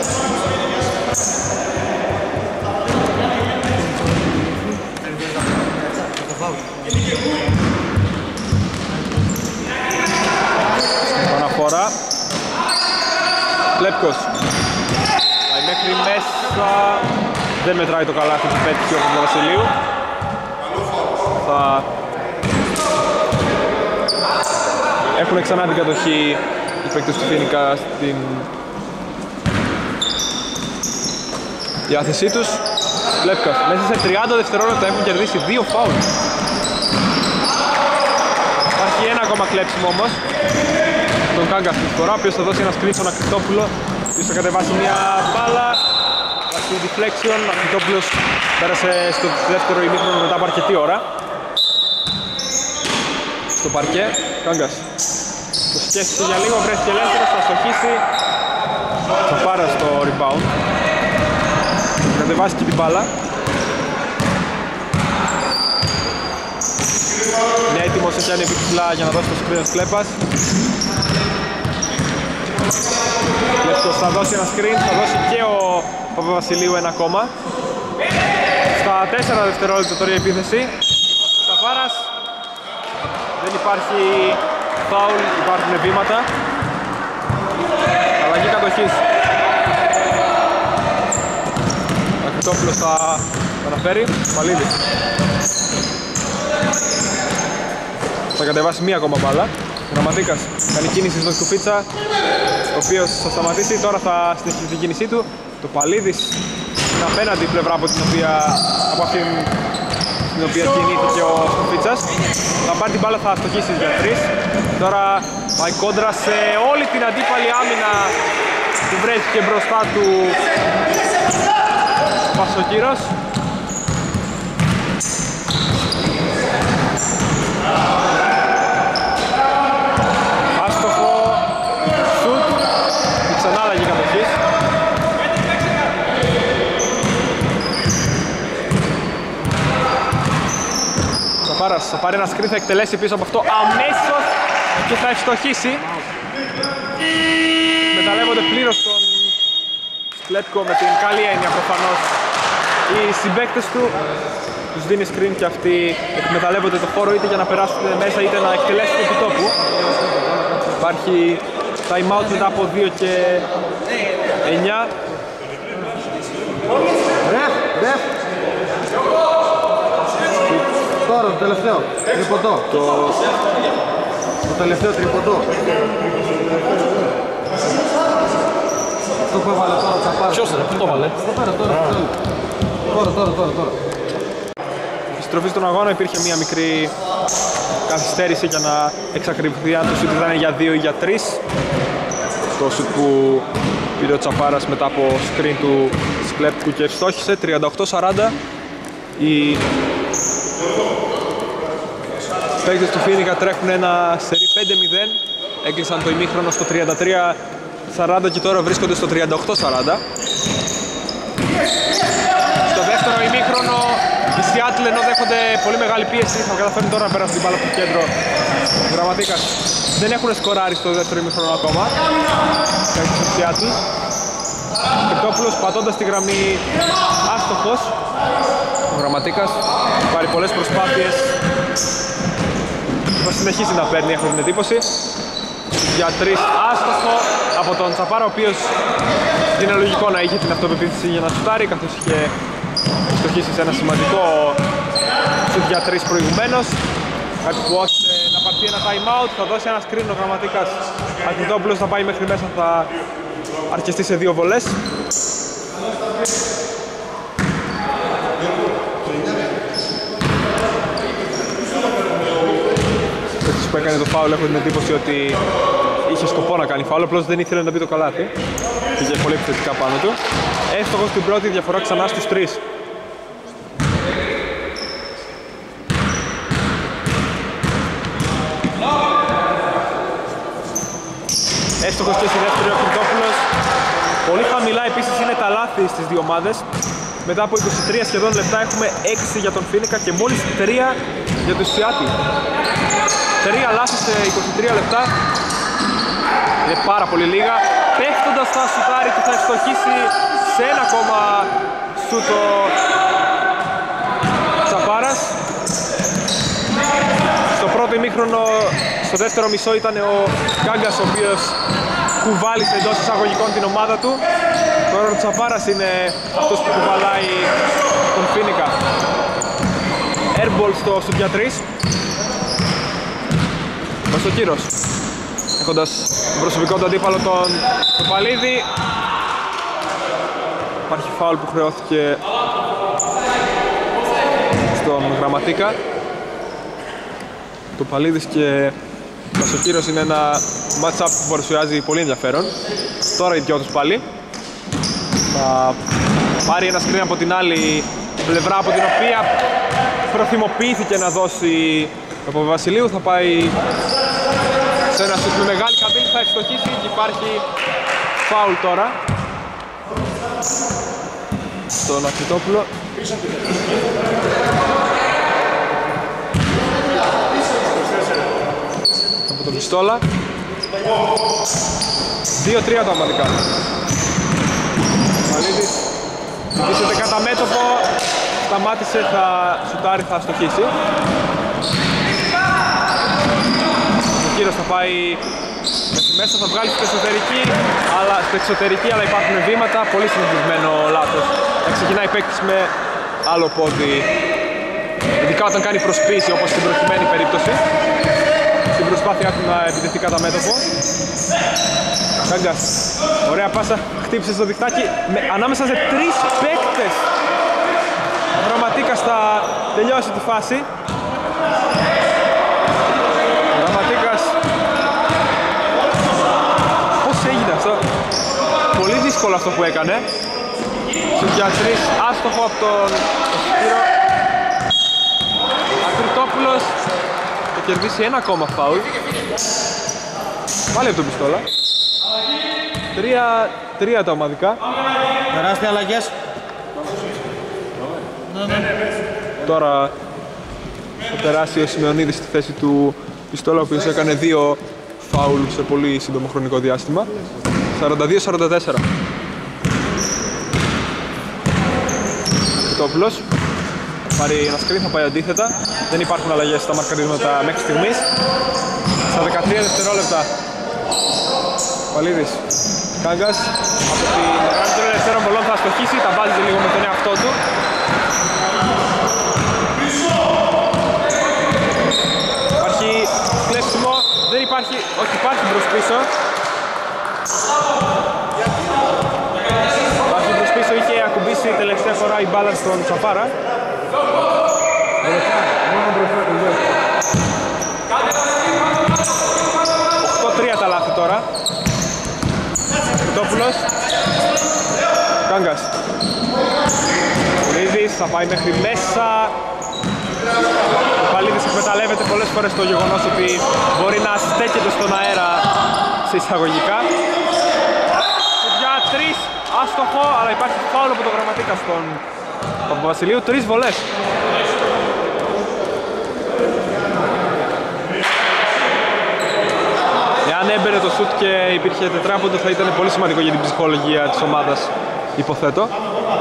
Αναφορά. Λέπκος. Πάει μέχρι μέσα. Δεν μετράει το καλάθι που πέτυχε ο Παπαβασιλείου. Θα έχουν ξανά την κατοχή οι παίκτες του Φίνικα στην διάθεσή τους. Λέπκας. Μέσα σε 30 δευτερόλεπτα έχουν κερδίσει 2 φάουλ. Υπάρχει ένα ακόμα κλέψιμο όμως. Τον Κάγκα αυτή τη φορά, ο οποίος θα δώσει ένα screen στον Ακριτόπουλο. Ο οποίος θα κατεβάσει μια μπάλα. Υπάρχει deflection. Ο Ακριτόπουλος πέρασε στο δεύτερο ημίχρονο μετά από αρκετή ώρα. Στο παρκέ, Κάγκας. Το σκέφτηκε για λίγο, βρέθηκε ελεύθερος, θα στοχίσει. Θα πάρει στο rebound. Θα κατεβάσει και την μπάλα. Είναι έτοιμος, έχει ανέβει ψηλά για να δώσει το screen της Κλέπας. Κλέπτος θα δώσει ένα screen, θα δώσει και ο Παπαβασιλείου ένα ακόμα. Στα 4 δευτερόλεπτα τώρα η επίθεση. Σταφάρας. Δεν υπάρχει φάουλ, υπάρχουν βήματα. Αλλαγή κατοχής. Ακριτόπουλος θα αναφέρει. Παλίδης. Θα κατεβάσει μία ακόμα μπάλα. Γραμματίκας κάνει κίνηση στον Σκουφίτσα, ο οποίος θα σταματήσει, τώρα θα συνεχίσει την κίνησή του. Το Παλίδης είναι απέναντι πλευρά από αυτήν την οποία κινήθηκε ο Σκουφίτσας. Θα πάρει την μπάλα, θα στοχίσει για 3. Τώρα πάει κόντρα σε όλη την αντίπαλη άμυνα που βρέθηκε μπροστά του Πασοκύρος. Άστοχο σουτ, η ξανά αλλαγή κατοχής. Σαφάρας θα πάρει ένα σκριν, θα εκτελέσει πίσω από αυτό αμέσως και θα ευστοχίσει. Μεταλλεύονται πλήρως τον Σπλέτκο με την καλή έννοια προφανώς. Οι συμπαίκτες του τους δίνει screen και αυτοί εκμεταλλεύονται το χώρο είτε για να περάσουν μέσα είτε να εκτελέσουν επί τόπου. Υπάρχει time out μετά από 2 και 9. Ρεφ. Τώρα το τελευταίο, τρίποντο. Το τελευταίο τρίποντο. Αυτό που έβαλε τώρα ο Τσαπάρας. Ποιος ρε, πού το έβαλε? Τώρα. Επιστροφή στον αγώνα, υπήρχε μια μικρή καθυστέρηση για να εξακριβωθεί αν το σουτ ήταν για 2 ή για 3. Το σουτ που πήρε ο Τσαπάρας μετά από screen του Σκλέπτικου και ευστόχησε. 38-40. Οι παίκτες του Φίνικα τρέχουν ένα σερί 5-0. Έκλεισαν το ημίχρονο στο 33-40 και τώρα βρίσκονται στο 38-40. Στο δεύτερο ημίχρονο οι Σιάτλ, ενώ δέχονται πολύ μεγάλη πίεση, θα καταφέρουν τώρα να περάσουν την μπάλα από το κέντρο. Ο Γραμματίκας δεν έχουν σκοράρει στο δεύτερο ημίχρονο ακόμα. Παίκτες του Σιάτλ. Κριτόπουλος πατώντας τη γραμμή, άστοχος. Ο Γραμματίκας πάρει πολλές προσπάθειες. Θα συνεχίσει να παίρνει, έχω την εντύπωση. Για 3 άστοχο από τον Τσαπάρα, ο οποίος είναι λογικό να είχε την αυτοπεποίθηση για να σουτάρει, καθώς είχε στοχίσει σε ένα σημαντικό σουτ για 3 προηγουμένως. Κάτι που ώστε να πάρει ένα time out, θα δώσει ένα screen ο Γραμματίκας. Ακτιτόπουλος θα πάει μέχρι μέσα, θα αρκεστεί σε 2 βολές. Έτσι που έκανε το φάουλ, έχω την εντύπωση ότι είχε σκοπό να κάνει φάουλ, απλώς δεν ήθελε να μπει το καλάθι. Είχε πολύ επιθετικά πάνω του. Εύστοχος στην πρώτη, διαφορά ξανά στους 3. Εύστοχος και στη δεύτερη ο Ακτιτόπουλος. Πολύ χαμηλά επίσης είναι τα λάθη στις δύο ομάδες. Μετά από 23 σχεδόν λεπτά έχουμε 6 για τον Φίνικα και μόλις 3 για τον Σιάτι. 3 λάθη σε 23 λεπτά. Είναι πάρα πολύ λίγα. Πέφτοντας θα σουτάρει και θα ευστοχίσει σε ένα ακόμα σούτο Τσαπάρας. Στο πρώτο ημίχρονο, στο δεύτερο μισό ήταν ο Γκάγκας ο οποίος κουβάλισε εντός εισαγωγικών την ομάδα του. Τώρα ο Τσαπάρας είναι αυτός που κουβαλάει τον Φίνικα. Airball στο σουτ για 3. Μαστοκύρος, έχοντας τον προσωπικό του αντίπαλο τον Παλίδη. Υπάρχει φάουλ που χρεώθηκε στον Γραμματίκα. Το Παλίδης και Μαστοκύρος είναι ένα match-up που παρουσιάζει πολύ ενδιαφέρον. Τώρα οι δυο τους πάλι. Θα πάρει ένα screen από την άλλη πλευρά, από την οποία προθυμοποιήθηκε να δώσει ο Παπαβασιλείου. Θα πάει σε ένα σουτ με μεγάλη καμπύλη, θα ευστοχίσει και υπάρχει φάουλ τώρα στον Ακτιτόπουλο. Από τον Πιστόλα. 2-3 τα ομαδικά. Μαλίδης χτυπήσεται κατά μέτωπο, σταμάτησε, θα σουτάρει, θα αστοχίσει. Ο κύριος θα πάει μέχρι μέσα, θα βγάλει στην εξωτερική, αλλά υπάρχουν βήματα, πολύ συνηθισμένο λάθος. Θα ξεκινάει παίκτης με άλλο πόδι, ειδικά όταν κάνει προσποίηση όπως στην προκειμένη περίπτωση. Στην προσπάθειά του να επιτεθεί κατά μέτωπο. Γκάγκας, ωραία πάσα, χτύπησε στο διχτάκι ανάμεσα σε 3 παίκτες. Ο Γραμματίκας θα τελειώσει τη φάση. Ο Γραμματίκας, πώς έγινε αυτό? Πολύ δύσκολο αυτό που έκανε. Σουτ για 3, άστοχο από τον Σπύρο. Ακτιτόπουλος θα κερδίσει ένα ακόμα φάουλ. Πάλι από τον Πιστόλα. 3 τα ομαδικά. Τεράστια αλλαγές. Τώρα θα περάσει ο Σημεωνίδης στη θέση του Πιστόλα, ο οποίος έκανε 2 φάουλ σε πολύ σύντομο χρονικό διάστημα. 42-44. Ακτιτόπουλος πάρει ένα screen, θα πάει αντίθετα. Δεν υπάρχουν αλλαγές στα μαρκαρίσματα μέχρι στιγμής. Στα 13 δευτερόλεπτα Παλίδης, Γκάγκας από την γραμμή των ελευθέρων βολών θα αστοχίσει, τα βάζει λίγο με τον εαυτό του. Υπάρχει κλέψιμο, δεν υπάρχει, όχι υπάρχει μπρος πίσω. Υπάρχει μπρος πίσω, είχε ακουμπήσει τελευταία φορά η μπάλα στον Τσαπάρα. 8-3 τα λάθη τώρα. Ακτιτόπουλος, Γκάγκας, Παλίδης θα πάει μέχρι μέσα. Ο Παλίδης εκμεταλλεύεται πολλές φορές το γεγονός ότι μπορεί να στέκεται στον αέρα σε εισαγωγικά. Για 3, άστοχο, αλλά υπάρχει φάουλ από το Γραμματίκα στον Παπαβασιλείου. 3 βολές. Αν έμπαινε το σουτ και υπήρχε τετράποντο θα ήταν πολύ σημαντικό για την ψυχολογία της ομάδας, υποθέτω.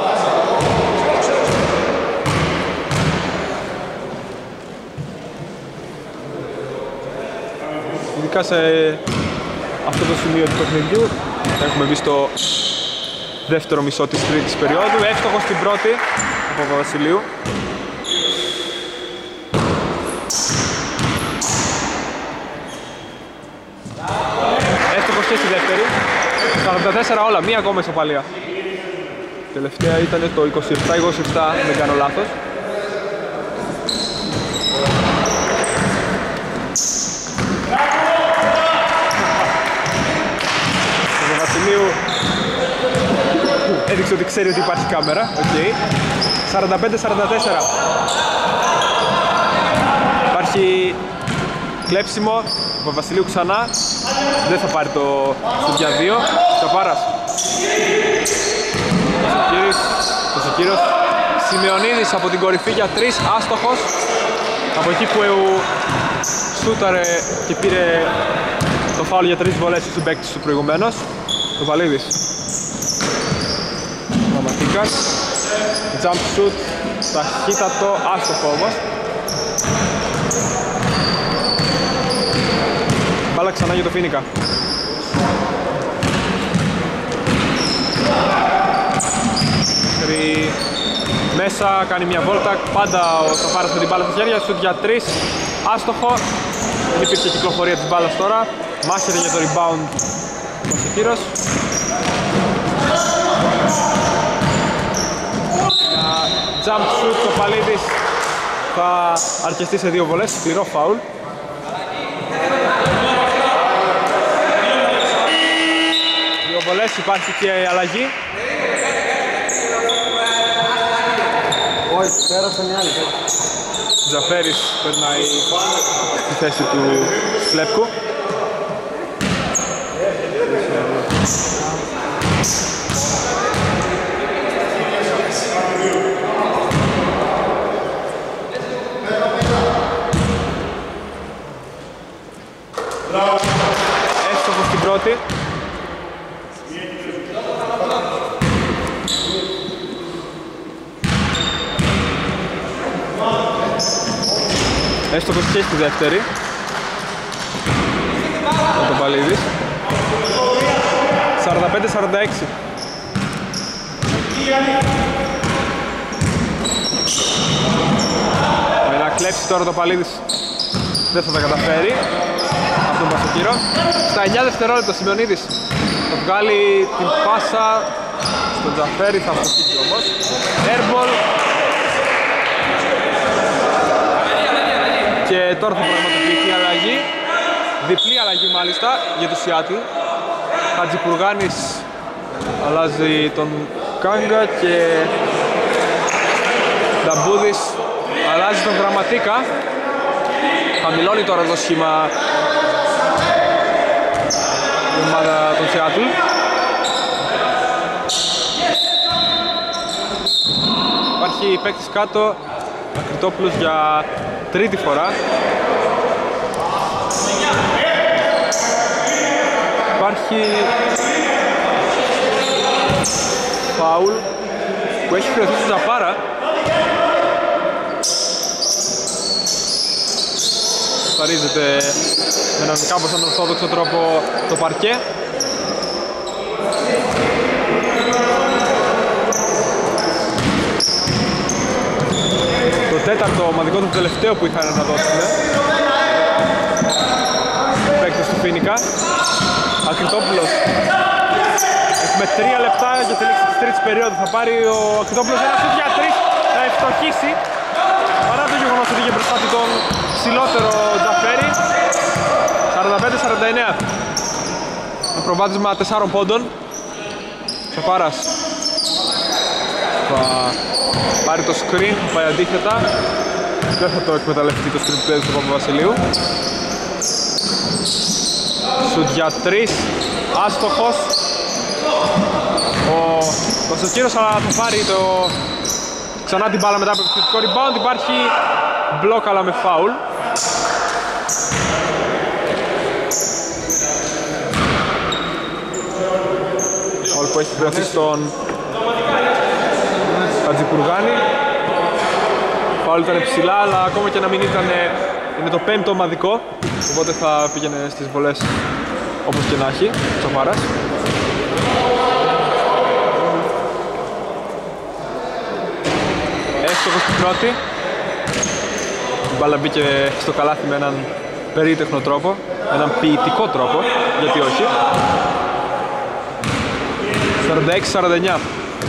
Ειδικά σε αυτό το σημείο του παιχνιδιού έχουμε μπει στο δεύτερο μισό της τρίτης περίοδου. Εύστοχος στην πρώτη από Παπαβασιλείου. και στη δεύτερη. 44 όλα, μία ακόμα ισοπαλία. Τελευταία ήταν το 27-27, δεν κάνω λάθος. Ο Βασιλείου έδειξε ότι ξέρει ότι υπάρχει κάμερα. Okay. 45-44. Υπάρχει κλέψιμο. Ο Βασιλείου ξανά. Δεν θα πάρει το σουτ για 2. Καπάρας. Κοσοκύρος. Σημεωνίδης από την κορυφή για 3. Άστοχος. Από εκεί που σούταρε και πήρε το φάουλ για 3 βολές στους παίκτες του προηγουμένως. Το Βαλίδης. Μαματίκας. Jump shoot. Ταχύτατο. Άστοχο όμως. Μπάλα ξανά για το Φίνικα. Μέσα κάνει μια βόλτα, πάντα ο Σαφάρας με την μπάλα στα χέρια, σουτ για 3, άστοχο. Δεν υπήρχε κυκλοφορία της μπάλας τώρα, μάχεται για το rebound ο Κοσοκύρος. Jump shoot, ο Παλίδης θα αρκεστεί σε 2 βολές, σκληρό φάουλ. Δύο βολές, υπάρχει και αλλαγή. Όχι, πέρασαν οι άλλοι. Τζαφέρης περνάει στη θέση του Σλέπκου. Έστοχος στην πρώτη. Έστοχος και στη δεύτερη. Με τον Παλίδης. 45-46. Με να κλέψει τώρα το Παλίδης δεν θα τα καταφέρει. Από τον Πασοκύρο. Στα 9 δευτερόλεπτα Σημεωνίδης θα βγάλει την πάσα στον Τζαφέρη, θα αυτοκύψει όμως. Airball. Και τώρα θα πραγματοποιηθεί αλλαγή. Διπλή αλλαγή μάλιστα για το Seattle. Χατζιπουργάνης αλλάζει τον Κάγκα και Νταμπούδης αλλάζει τον Γραμματίκα. Χαμηλώνει τώρα το σχήμα η ομάδα των Seattle. Υπάρχει παίκτης κάτω, Ακριτόπουλος για τρίτη φορά. Υπάρχει φάουλ που έχει χρεωθεί στον Τζαφάρα. Παρίζεται με έναν κάπως ανορθόδοξο τρόπο το παρκέ. Το τέταρτο ομαδικό του τελευταίο που είχαν να δώσουν. Παίκτης του Φίνικα. Ακριτόπουλος. Έχουμε 3 λεπτά για τη λήξη της τρίτης περίοδου. Θα πάρει ο Ακριτόπουλος ένα σουτ για 3. Θα ευστοχίσει. Παρά το γεγονός ότι είχε μπροστά του τον ψηλότερο Τζαφέρη. 45-49. Το προβάδισμα 4 πόντων. Τσαπάρας θα πάρει το screen, θα πάει αντίθετα. Δεν θα το εκμεταλλευτεί το screen που παίζει του Παπαβασιλείου. Σουτ για 3, άστοχος. Ο Κοσοκύρος αλλά θα πάρει ξανά την μπάλα μετά από επιθετικό rebound. Υπάρχει μπλοκ αλλά με φάουλ. Φάουλ που έχει βρεθεί στον Χατζιπουργάνη. Φάουλ ήταν ψηλά, αλλά ακόμα και να μην ήταν, είναι το 5ο ομαδικό, οπότε θα πήγαινε στις βολές όπως και να έχει, Τσαφάρας. Έστοχος στην πρώτη. Η μπάλα μπήκε στο καλάθι με έναν περίτεχνο τρόπο, έναν ποιητικό τρόπο, γιατί όχι. 46-49.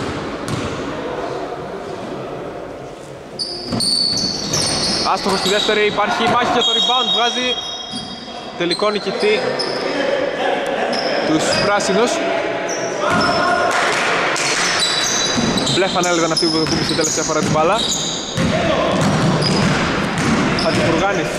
Άστοχο στη δεύτερη, υπάρχει μάχη για το rebound, βγάζει τελικό νικητή τους πράσινους. Μπλε φανέλα ήταν αυτή που δοκούμησε τελευταία φορά την μπάλα. Χατζηπουργάνης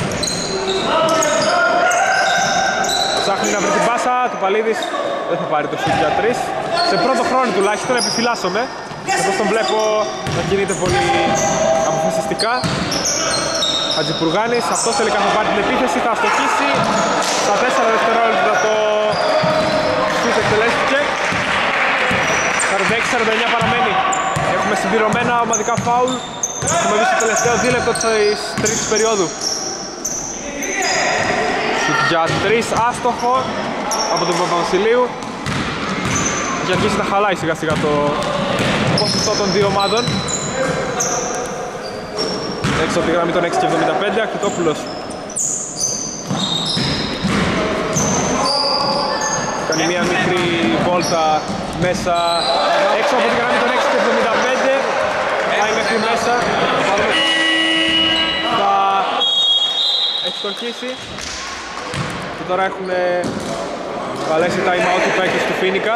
ψάχνει να βρει την πάσα, του Παλίδης δεν θα πάρει το σουτ για 3. Σε πρώτο χρόνο τουλάχιστον επιφυλάσσομαι, καθώς τον βλέπω να κινείται πολύ αποφασιστικά. Χατζηπουργάνης, αυτός τελικά θα πάρει την επίθεση, θα αστοχίσει. Στα 4 δευτερόλεπτα το σουτ εκτελέστηκε. 46-49 παραμένει. Έχουμε συμπληρωμένα ομαδικά φάουλ. Έχουμε δει στο τελευταίο δίλεπτο της τρίτης περίοδου. Σουτ για 3, άστοχο από τον Παπαβασιλείου. Έχει αρχίσει να χαλάει σιγά σιγά το ποσοστό των δύο ομάδων. Έξω από τη γραμμή των 6.75, Ακτιτόπουλος κάνει μια μικρή βόλτα μέσα, έξω από τη γραμμή των 6.75, πάει μέχρι μέσα, θα εξτοχίσει και τώρα έχουν καλέσει time out οι παίκτες του Φίνικα.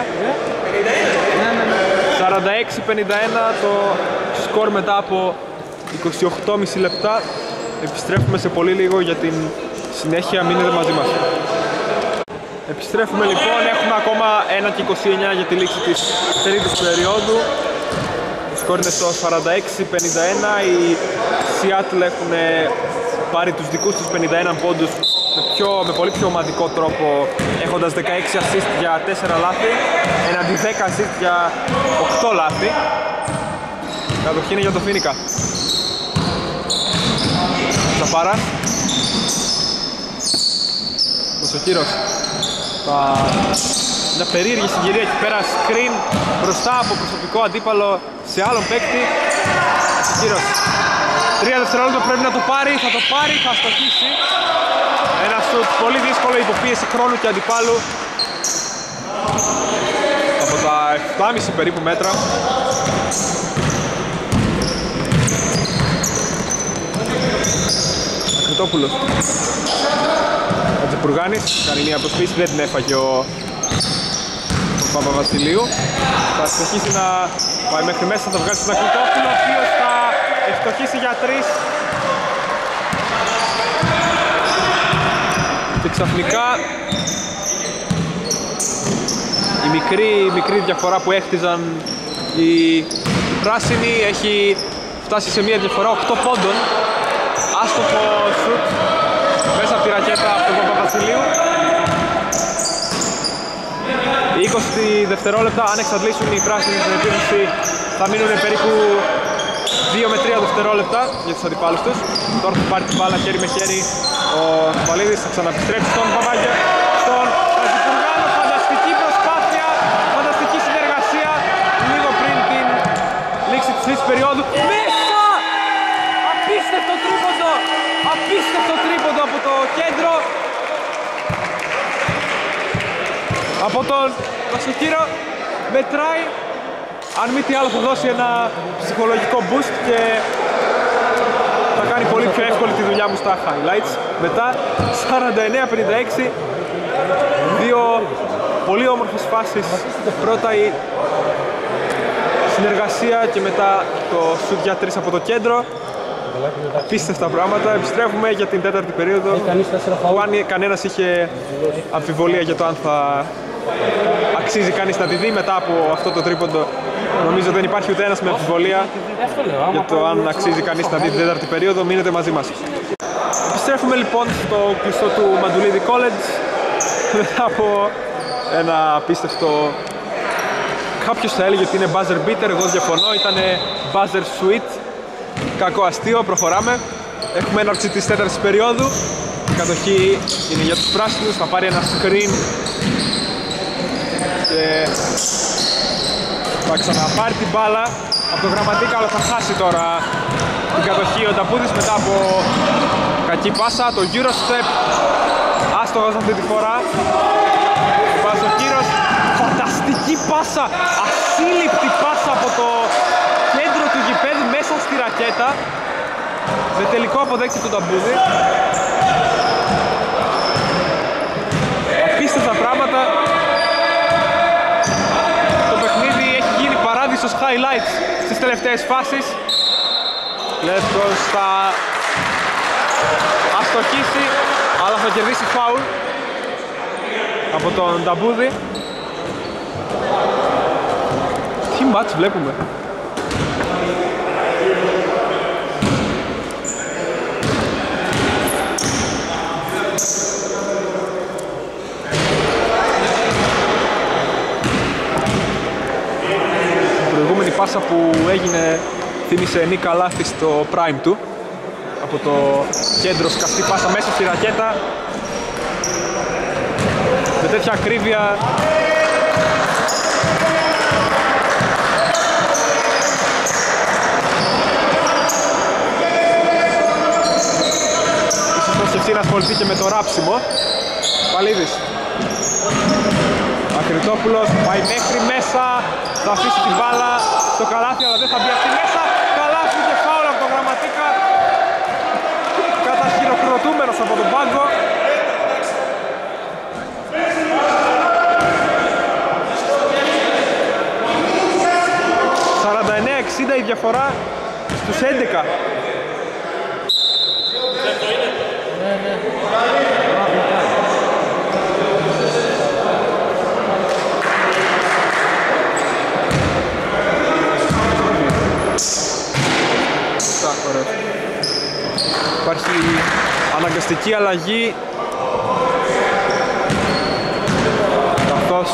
46-51 το σκορ μετά από 28,5 λεπτά. Επιστρέφουμε σε πολύ λίγο για την συνέχεια, μείνετε μαζί μας. Επιστρέφουμε λοιπόν, έχουμε ακόμα 1:29 για τη λήξη της τρίτης περίοδου. Το σκορ είναι στο 46-51, οι Seattle έχουν πάρει τους δικούς τους 51 πόντους με πολύ πιο ομαδικό τρόπο, έχοντας 16 assist για 4 λάθη, εναντί 10 assist για 8 λάθη. Κατοχή είναι για το Φίνικα. Σαφάρας. Μεσοκύρος. Μια περίεργη συγκυρία εκεί πέρα, screen μπροστά από προσωπικό αντίπαλο σε άλλον παίκτη. Μεσοκύρος. 3 δευτερόλεπτα πρέπει να το πάρει, θα το πάρει, θα αστοχίσει. Ένα σουτ πολύ δύσκολο, υποπίεση χρόνου και αντιπάλου. Από τα 7,5 περίπου μέτρα. Ακτιτόπουλος. Χατζηπουργάνης κάνει μια προσποίηση, δεν την έφαγε ο Παπαβασιλείου. Θα αστοχίσει να πάει μέχρι μέσα, θα βγάλει τον Ακτιτόπουλο, ο οποίος θα ευστοχίσει για 3. Και ξαφνικά η μικρή διαφορά που έχτιζαν οι πράσινοι έχει φτάσει σε μια διαφορά 8 πόντων. Άστοχο σουτ μέσα από τη ρακέτα από τον Παπαβασιλείου. 20 δευτερόλεπτα, αν εξαντλήσουν οι πράσινοι στην επίθεση θα μείνουν περίπου 2 με 3 δευτερόλεπτα για τους αντιπάλους τους. Τώρα θα πάρει την μπάλα χέρι με χέρι ο Παλίδης, θα ξαναπιστρέψει στον Παπάγια, στον Χατζηπουργάνο. Φανταστική προσπάθεια, φανταστική συνεργασία λίγο πριν την λήξη της τρίτης περίοδου. Μέσα! Απίστευτο τρίποντο! Απίστευτο τρίποντο από το κέντρο. Από τον Βασοκύρο μετράει. Αν μη τι άλλο θα δώσει ένα ψυχολογικό boost και θα κάνει πολύ πιο εύκολη τη δουλειά μου στα highlights. Μετά 49-56, δύο πολύ όμορφες φάσεις. Πρώτα η συνεργασία και μετά το shoot για 3 από το κέντρο. Απίστευτα πράγματα. Επιστρέφουμε για την τέταρτη περίοδο, που αν κανένας είχε αμφιβολία για το αν θα αξίζει κανείς να τη δει μετά από αυτό το τρίποντο, νομίζω δεν υπάρχει ούτε ένας με αμφιβολία για το αν αξίζει κανείς να δει την τέταρτη περίοδο. Μείνετε μαζί μας. Επιστρέφουμε λοιπόν στο κλειστό του Μαντουλίδη College μετά από ένα απίστευτο, κάποιος θα έλεγε ότι είναι buzzer beater, εγώ διαφωνώ, ήταν buzzer sweet. Κακό αστείο, προχωράμε. Έχουμε έναρξη της τέταρτης περίοδου. Η κατοχή είναι για τους πράσινους, θα πάρει ένα screen και θα ξαναπάρει την μπάλα από το Γραμματίκα, αλλά θα χάσει τώρα την κατοχή ο Ταπούδης μετά από κακή πάσα. Το Eurostep, άστοχος αυτή τη φορά. Ο Πασοκύρος, φανταστική πάσα πάσα, ασύλληπτη πάσα από το κέντρο του γηπέδου μέσα στη ρακέτα. Με τελικό αποδέκτη του Νταμπούδη. Απίστευτα πράγματα. Το παιχνίδι έχει γίνει παράδεισος highlights στις τελευταίες φάσεις. Κλέπκος θα αστοχίσει, αλλά θα κερδίσει φάουλ από τον Νταμπούδη. Τι μάτς βλέπουμε. Η προηγούμενη πάσα που έγινε θύμισε Νίκα Λάθη στο prime του. Από το κέντρο σκαστή πάσα μέσα στη ρακέτα. Με τέτοια ακρίβεια ίσως θα σκεφτεί να ασχοληθεί και με το ράψιμο. Παλίδης. Ακριτόπουλος πάει μέχρι μέσα, θα αφήσει την μπάλα στο καλάθι, αλλά δεν θα μπει αυτή μέσα. Καλάθι και φάουλ από το Γραμματίκα. Καταχειροκροτούμενος από τον πάγκο. Η διαφορά στους 11. Υπάρχει αναγκαστική αλλαγή, καθώς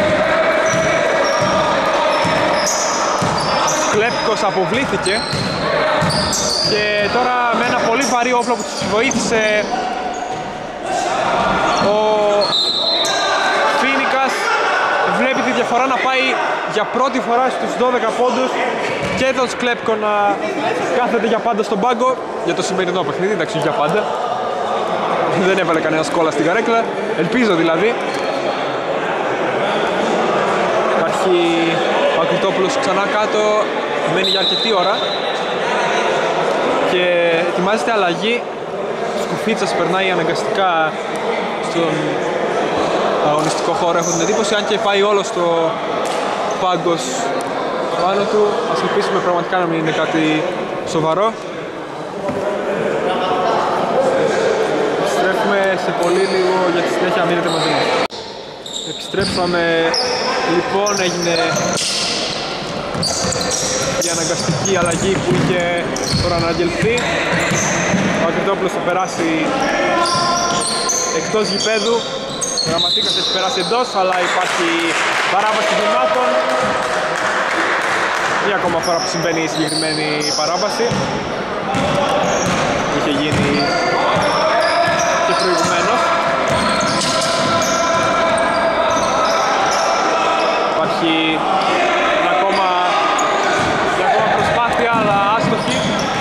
Κλέπκος αποβλήθηκε και τώρα με ένα πολύ βαρύ όπλο που τους βοήθησε ο Φίνικας βλέπει τη διαφορά να πάει για πρώτη φορά στους 12 πόντους και τον Κλέπκο να κάθεται για πάντα στον πάγκο για το σημερινό παιχνίδι, εντάξει για πάντα. Δεν έβαλε κανένα κόλλα στην καρέκλα, ελπίζω δηλαδή. Υπάρχει ο Ακριτόπουλος ξανά κάτω, μένει για αρκετή ώρα και ετοιμάζεται αλλαγή. Σκουφίτσας περνάει αναγκαστικά στον αγωνιστικό χώρο, έχω την εντύπωση, αν και πάει όλο στο πάγκος πάνω του. Ας ελπίσουμε πραγματικά να μην είναι κάτι σοβαρό. Επιστρέφουμε σε πολύ λίγο, για τη συνέχεια μείνετε μαζί μας. Επιστρέψαμε, λοιπόν, έγινε η αναγκαστική αλλαγή που είχε προαναγγελθεί. Ο Ακριτόπουλος θα περάσει εκτός γηπέδου. Ο Γραμματίκας έχει περάσει εντός, αλλά υπάρχει παράβαση βημάτων. Μία ακόμα φορά που συμβαίνει η συγκεκριμένη παράβαση. Είχε γίνει και προηγουμένως. Υπάρχει μια ακόμα προσπάθεια, αλλά άστοχη.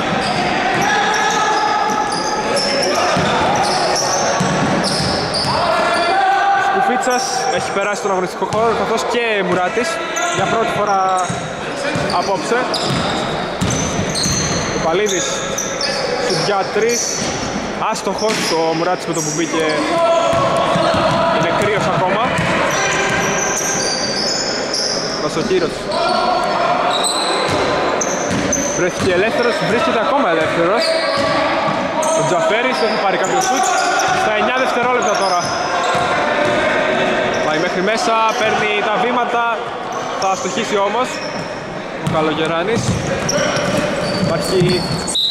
Σκουφίτσας έχει περάσει στον αγωνιστικό χώρο, καθώς και Μουράτης για πρώτη φορά απόψε. Ο Παλίδης στους για 3, άστοχος. Ο Μουράτης με το που μπήκε είναι κρύος ακόμα. Βασοκύρος βρέθηκε ελεύθερος, βρίσκεται ακόμα ελεύθερος. Ο Τζαφέρης έχει πάρει κάποιο σουτ στα 9 δευτερόλεπτα τώρα. Πάει μέχρι μέσα, παίρνει τα βήματα, θα αστοχίσει όμως ο Καλογεράνης. Υπάρχει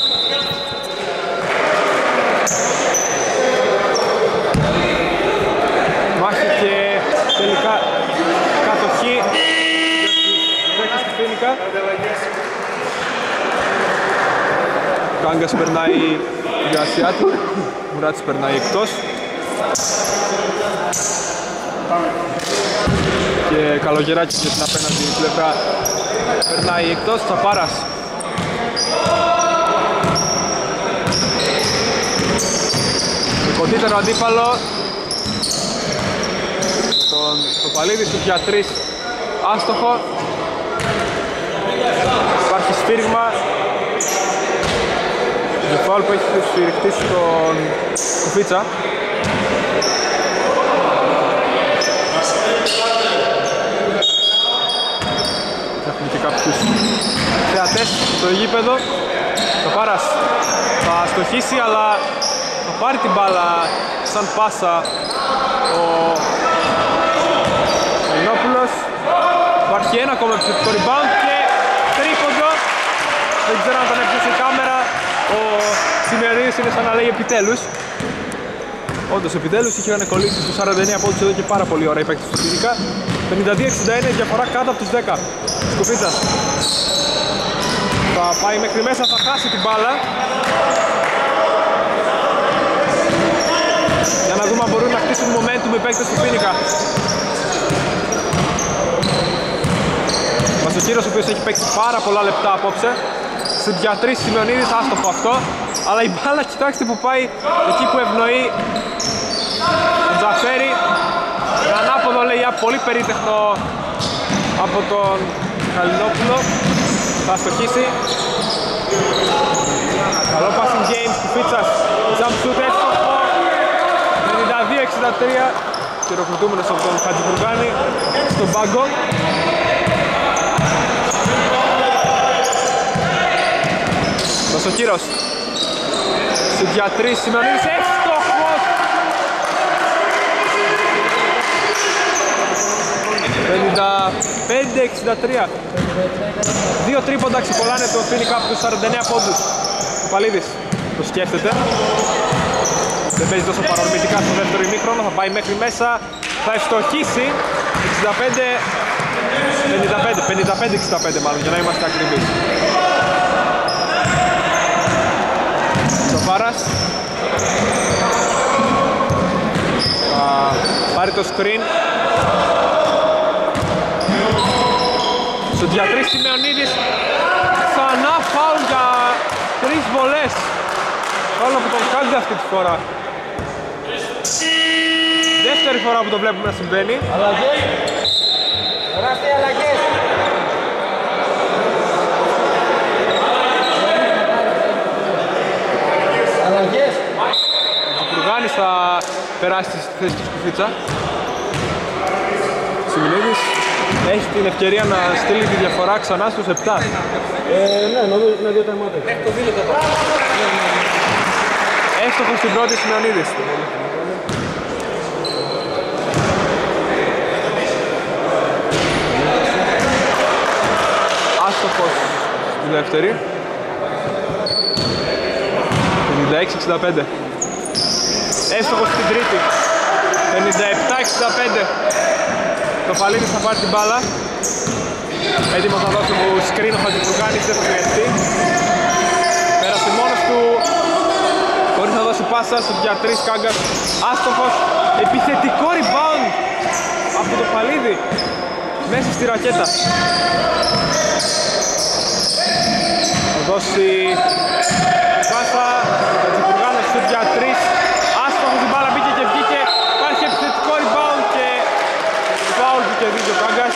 μάχη και τελικά κατοχή για τους παίκτες του Φίνικα. Κάγκας περνάει για Ασιάτη, Μουράτης περνάει εκτός. Και Καλογεράκης για την απέναντι πλευρά περνάει εκτός. Τσαπάρας το κοντύτερο αντίπαλο. Το Παλίδη στους για 3, άστοχο. Υπάρχει σφύριγμα. Το φάουλ που έχει σφυριχτεί στον Κουφίτσα. Έχουμε και κάποιους θεατές στο γήπεδο. Το Πάρας θα στοχίσει, αλλά θα πάρει την μπάλα σαν πάσα ο Ελληνόπουλος. Υπάρχει ένα ακόμα επιθετικό rebound και τρίποντο. Δεν ξέρω αν τον έπιασε η κάμερα. Ο Σημερινής είναι σαν να λέει επιτέλους. Όντως επιτέλους είχαν κολλήσει στους 49 πόντους εδώ και πάρα πολύ ώρα οι παίκτες του Φίνικα. 52-61, διαφορά κάτω από τους 10. Σκουφίτσας θα πάει μέχρι μέσα, θα χάσει την μπάλα. Για να δούμε αν μπορούν να χτίσουν momentum οι παίκτες του Φίνικα. Βασοκύρος ο οποίος έχει παίξει πάρα πολλά λεπτά απόψε. Στην για 3 Σημειονίδης, άστοχο αυτό. Αλλά η μπάλα, κοιτάξτε που πάει εκεί που ευνοεί τον Τζαφέρη. Ένα ανάποδο layup, πολύ περίτεχνο από τον Καλινόπουλο. Θα στοχίσει. Καλό passing game του Φίτσας. Jump shoot εύστοχο. 92-63. Χειροκροτούμενος από τον Χατζημπουργάνη στον πάγκο. Βασοκύρος. Στην για 3 Σημειονίδης, εύστοχος. 55-63. Δύο τρίποντα ξεκολλάνε το Φίνικα από τους 49 πόντους. Ο Παλίδης το σκέφτεται. Δεν παίζει τόσο παρορμητικά στο δεύτερο ημίχρονο, θα πάει μέχρι μέσα, θα ευστοχίσει. 55-65 μάλλον, για να είμαστε ακριβείς. Σοφάρας θα πάρει το screen. Στον Διατρή Σημεωνίδης, ξανά φάουλ για 3 βολές. Φάουλ από τον Κάλντι αυτή τη φορά. Δεύτερη φορά που το βλέπουμε να συμβαίνει. Αλλαγές. Τεράστια αλλαγές. Αλλαγές. Ο Κουργάνης θα περάσει στη θέση του Σκουφίτσα. Σημεωνίδης έχει την ευκαιρία να στείλει τη διαφορά ξανά στους 7. Ναι, νομίζω είναι 2 τεμάτες. Εύστοχος στην πρώτη Σημεωνίδης. Άστοχος στη δεύτερη. 56-65. Εύστοχος στην τρίτη. 57-65. Το Παλίδης θα πάρει την μπάλα. Έτοιμος να δώσει το screen ο Χατζημπουργάνης, δεν θα χρειαστεί. Πέρασε μόνος του. Χωρίς να δώσει πάσα στους για 3 Κάγκας. Άστοχος. Επιθετικό rebound από το Παλίδη. Μέσα στη ρακέτα. Θα δώσει πάσα. Χατζημπουργάνης στους για 3. Άστοχος, η μπάλα μπήκε και βγήκε. Υπάρχει επιθετικό rebound και φάουλ που κερδίζει ο Κάγκας.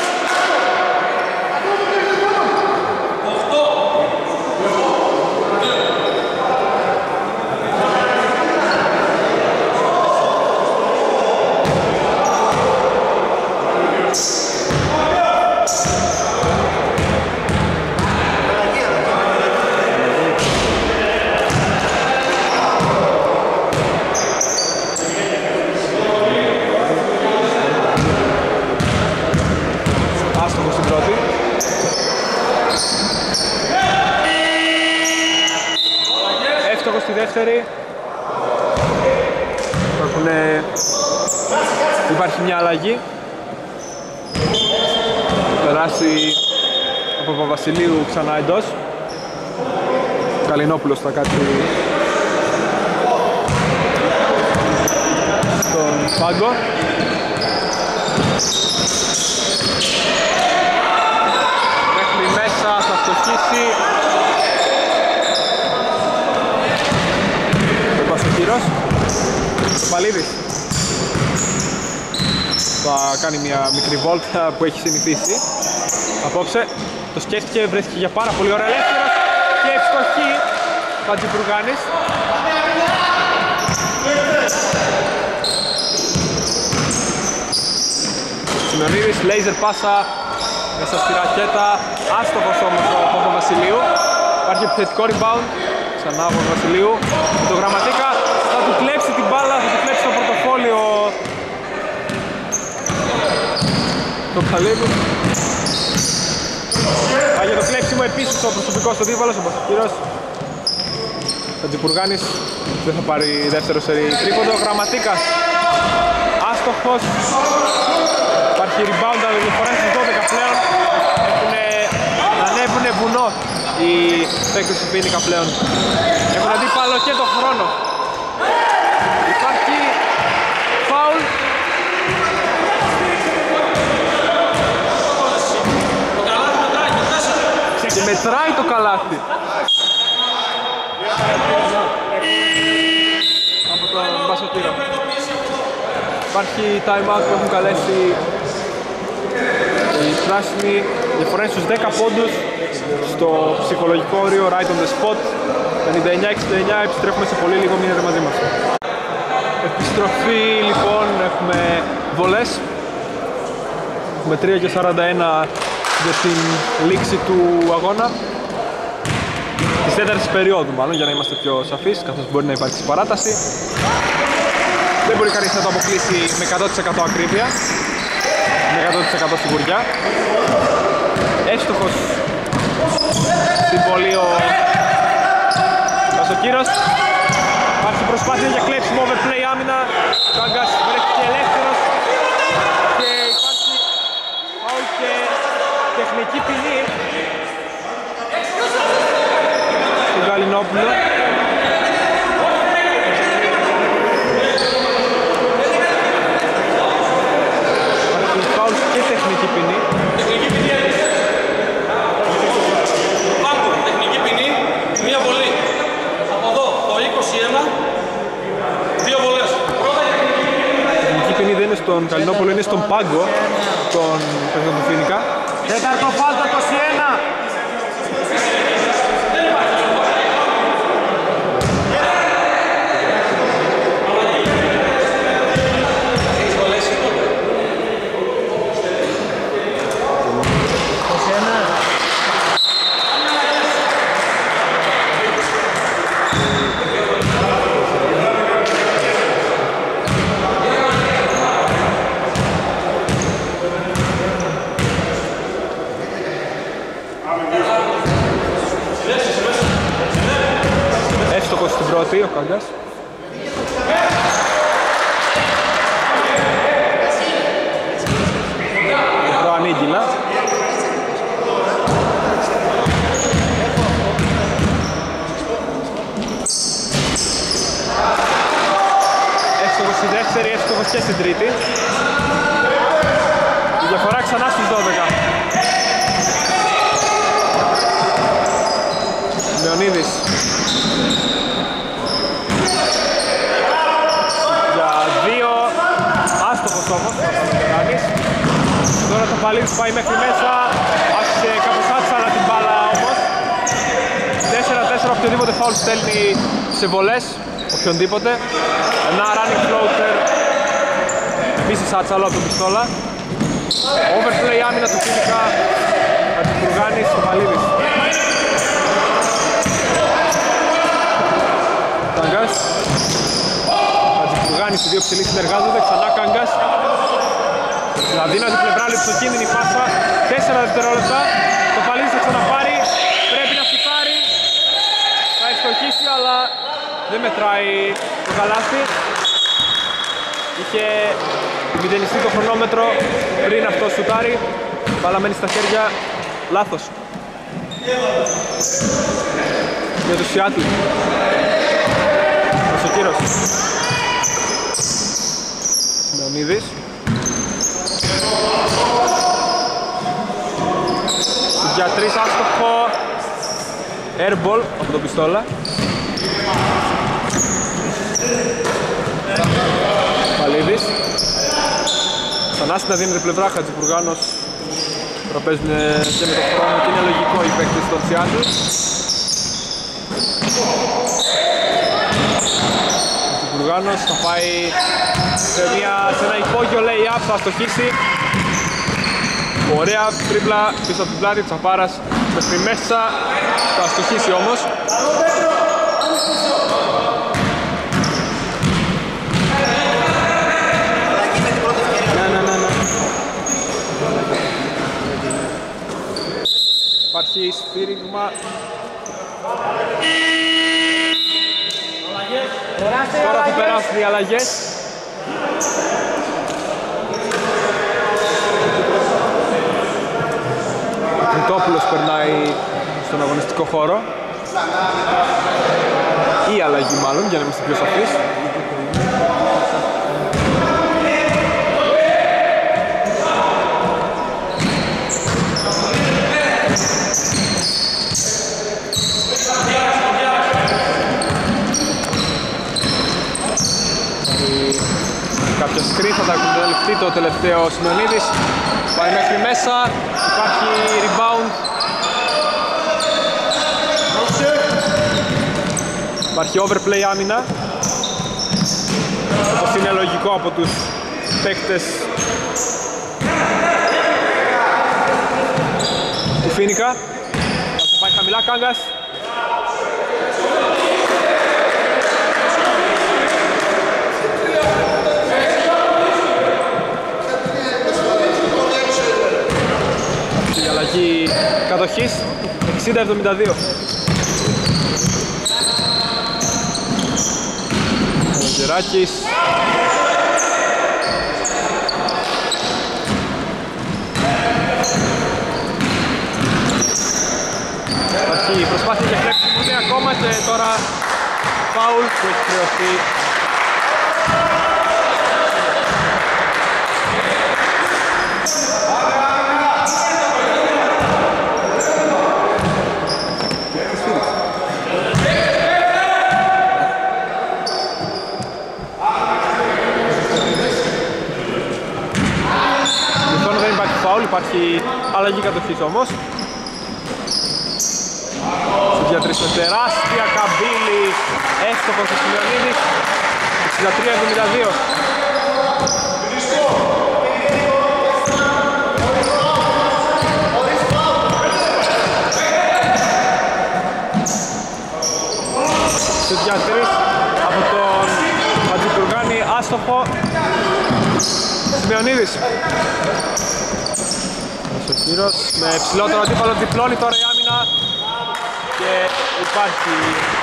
Στη δεύτερη υπάρχει μια αλλαγή. Περάσει από Παπαβασιλείου ξανά εντός. Καλινόπουλος θα κάτσει στον πάγκο. Μέχρι μέσα θα φτωχίσει. Παλίδης. θα κάνει μια μικρή βόλτα που έχει συνηθίσει απόψε. Το σκέφτηκε, βρέθηκε για πάρα πολύ ώρα ελεύθερος και ευστοχή Χατζιπουργάνης. Σιμεωνίδης, λέιζερ πάσα μέσα στη ρακέτα, άστοχος όμως ο Παπαβασιλείου. Υπάρχει επιθετικό rebound, ξανά ο Παπαβασιλείου. Το Γραμματίκα θα του κλέψει την μπάλα, θα του κλέψει το πορτοφόλιο το Καλίδου. Για το κλέψιμο επίσης ο προσωπικός στο δίβαλος, ο Πασοκύρος. Χατζιπουργάνης δεν θα πάρει δεύτερο σερί τρίποντο. Γραμματίκας άστοχος. Υπάρχει rebound, αλλά διαφορά στις 12 πλέον. Ανέβουνε βουνό οι παίκτες του Φίνικα πλέον. Έχουν αντίπαλο και τον χρόνο. Υπάρχει φάουλ. Και μετράει το καλάθι. Από τον Μπασοκύρο. Υπάρχει time out που έχουν καλέσει οι πράσινοι. Διαφορά στους 10 πόντους στο ψυχολογικό όριο right on the spot. 59-69, επιστρέφουμε σε πολύ λίγο, μείνετε μαζί μας. Επιστροφή λοιπόν, έχουμε βολές. Έχουμε 3:41 για την λήξη του αγώνα. Της τέταρτης περίοδου μάλλον, για να είμαστε πιο σαφείς, καθώς μπορεί να υπάρξει παράταση. Δεν μπορεί κανείς να το αποκλείσει με 100% ακρίβεια, με 100% σιγουριά. Εύστοχος στην βολή ο Κασοκύρος. Υπάρχει προσπάθεια για κλέψιμο, overplay άμυνα. Ο Κάγκας βρέθηκε ελεύθερος και υπάρχει φάουλ και τεχνική ποινή στον Καλινόπουλο. Υπάρχει φάουλ και τεχνική ποινή. Τεχνική ποινή, μία βολή. Από εδώ το 21, δύο βολές. Η τεχνική ποινή δεν είναι στον Καλινόπουλο, είναι στον πάγκο των παιδιών του Φίνικα. Τέταρτο φάουλ το 21. Εύστοχος στην πρώτη, ο Κάγκας. Προανήγγυλα. Εύστοχος στη δεύτερη, εύστοχος και στην τρίτη. Η διαφορά ξανά στους 12. Λεωνίδης. Για δύο. Άστοχος όμως. Τώρα το Παλίδης πάει μέχρι μέσα. Άφησε κάπως άτσαλα την μπάλα όμως. 4-4, οποιοδήποτε φάουλ στέλνει σε βολές. Οποιονδήποτε. Ένα running floater. Επίσης άτσαλο από τον πιστόλα. Overplay άμυνα του Φίνικα. Χατζιπουργάνης στο Παλίδης. Κάγκας. Χατζιπουργάνης, οι δύο ψηλοί συνεργάζονται. Ξανά Κάγκας. Αδύνατη πλευρά, λειψοκίνδυνη πάσα. 4 δευτερόλεπτα. Το Παλίδης θα ξαναπάρει. Πρέπει να σουτάρει. Θα ευστοχίσει, αλλά δεν μετράει το καλάθι. Είχε μηδενιστεί το χρονόμετρο πριν αυτό σουτάρει. Μπάλα μένει στα χέρια. Λάθος. Για το Σιάτλ. Κύρος. Λεωνίδης. Για 3 άστοχο. Airball από τον πιστόλα. Παλίδης. Θανάση να δίνεται πλευρά, Χατζηπουργάνος. Τώρα παίζουν και με το χρόνο και είναι λογικό οι παίκτες των Seattle. Χατζηπουργάνος θα πάει σε ένα υπόγειο lay-up, θα αστοχίσει. Ωραία τρίπλα πίσω από την πλάτη, Τσαπάρας μέχρι μέσα, θα αστοχίσει όμως. Υπάρχει σφύριγμα. Τώρα θα περάσουν οι αλλαγές. Ο Κρητόπουλος περνάει στον αγωνιστικό χώρο. Ή αλλαγή μάλλον, για να είμαστε πιο σαφείς. Κάποια σκριν θα τα εκμεταλλευτεί το τελευταίο Σημεωνίδης. Πάει μέχρι μέσα, υπάρχει rebound. Υπάρχει overplay άμυνα. Όπως είναι λογικό από τους παίκτες του Φίνικα. Θα πάει χαμηλά, Κάγκας. Η αλλαγή κατοχής 60-72. Ζεράκης. Υπάρχει προσπάθεια για κλέψιμο ακόμα και τώρα φάουλ που έχει χρεωθεί. Υπάρχει αλλαγή κατοχής όμως. Στο διατρήσει με τεράστια καμπύλη, έστοχος ο Σημεωνίδης, 63-72. Στο διατρήσει από τον Χατζηπουργάνη, άστοχο Σημεωνίδης. Ο Κύρος με ψηλότερο αντίπαλο διπλώνει τώρα η άμυνα και υπάρχει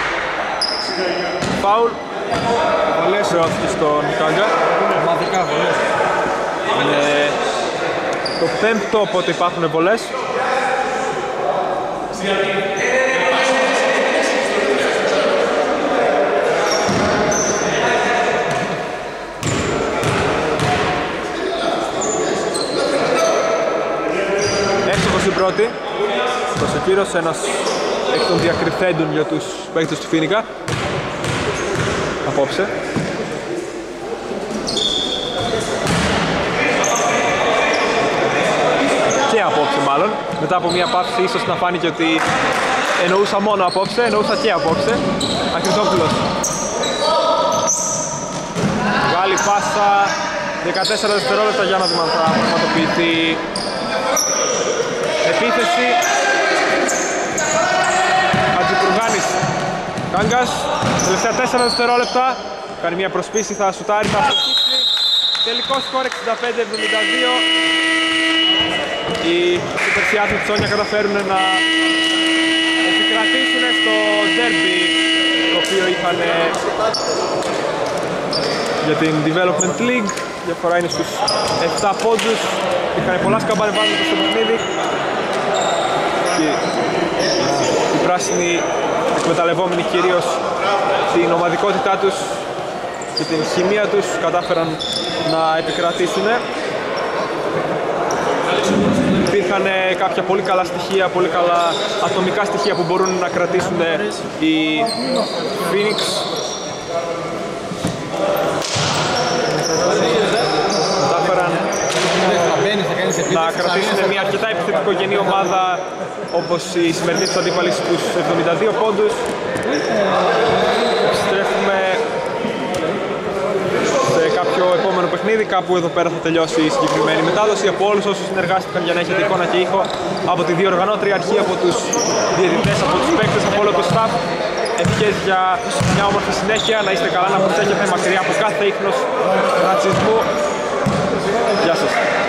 φάουλ. Βολές χρεώθηκε στον Κάγκα. Ομαδικά βολές. Είναι το πέμπτο οπότε υπάρχουν βολές. Στην πρώτη, ο Κύρος, ένας εκ των διακριθέντων για τους παίκτες του Φίνικα απόψε. Και απόψε μάλλον, μετά από μια παύση ίσως να φάνηκε ότι εννοούσα μόνο απόψε, εννοούσα και απόψε. Ακριτόπουλος. Μεγάλη πάσα, 14 δευτερόλεπτα για να δούμε αν θα πραγματοποιηθεί επίθεση. Χατζηπουργάνης. Κάγκας, τελευταία 4 δευτερόλεπτα. Κάνει μια προσπίση, θα σουτάρει, θα αστοχίσει. Τελικό σκορ 65-72. Οι Super Seattle Τσόνια καταφέρουν να επικρατήσουν στο derby το οποίο είχαν για την Development League. Η διαφορά είναι στους 7 πόντους. Είχαν πολλά σκαμπανεβάσματα στο παιχνίδι. Οι πράσινοι, εκμεταλλευόμενοι κυρίως την ομαδικότητά τους και την χημεία τους, κατάφεραν να επικρατήσουν. Υπήρχαν κάποια πολύ καλά στοιχεία, πολύ καλά ατομικά στοιχεία που μπορούν να κρατήσουν οι Phoenix. Κατάφεραν να κρατήσουν μια αρκετά επιθετικογενή ομάδα όπως η σημερινή τους αντίπαλη στους 72 πόντους. Στρέφουμε σε κάποιο επόμενο παιχνίδι, κάπου εδώ πέρα θα τελειώσει η συγκεκριμένη μετάδοση. Από όλους όσους συνεργάστηκαν για να έχετε εικόνα και ήχο, από τη διοργανώτρια αρχή, από τους διαιτητές, από τους παίκτες, από όλο το staff, ευχές για μια όμορφη συνέχεια, να είστε καλά, να προσέχετε μακριά από κάθε ίχνος ρατσισμού. Γεια σας.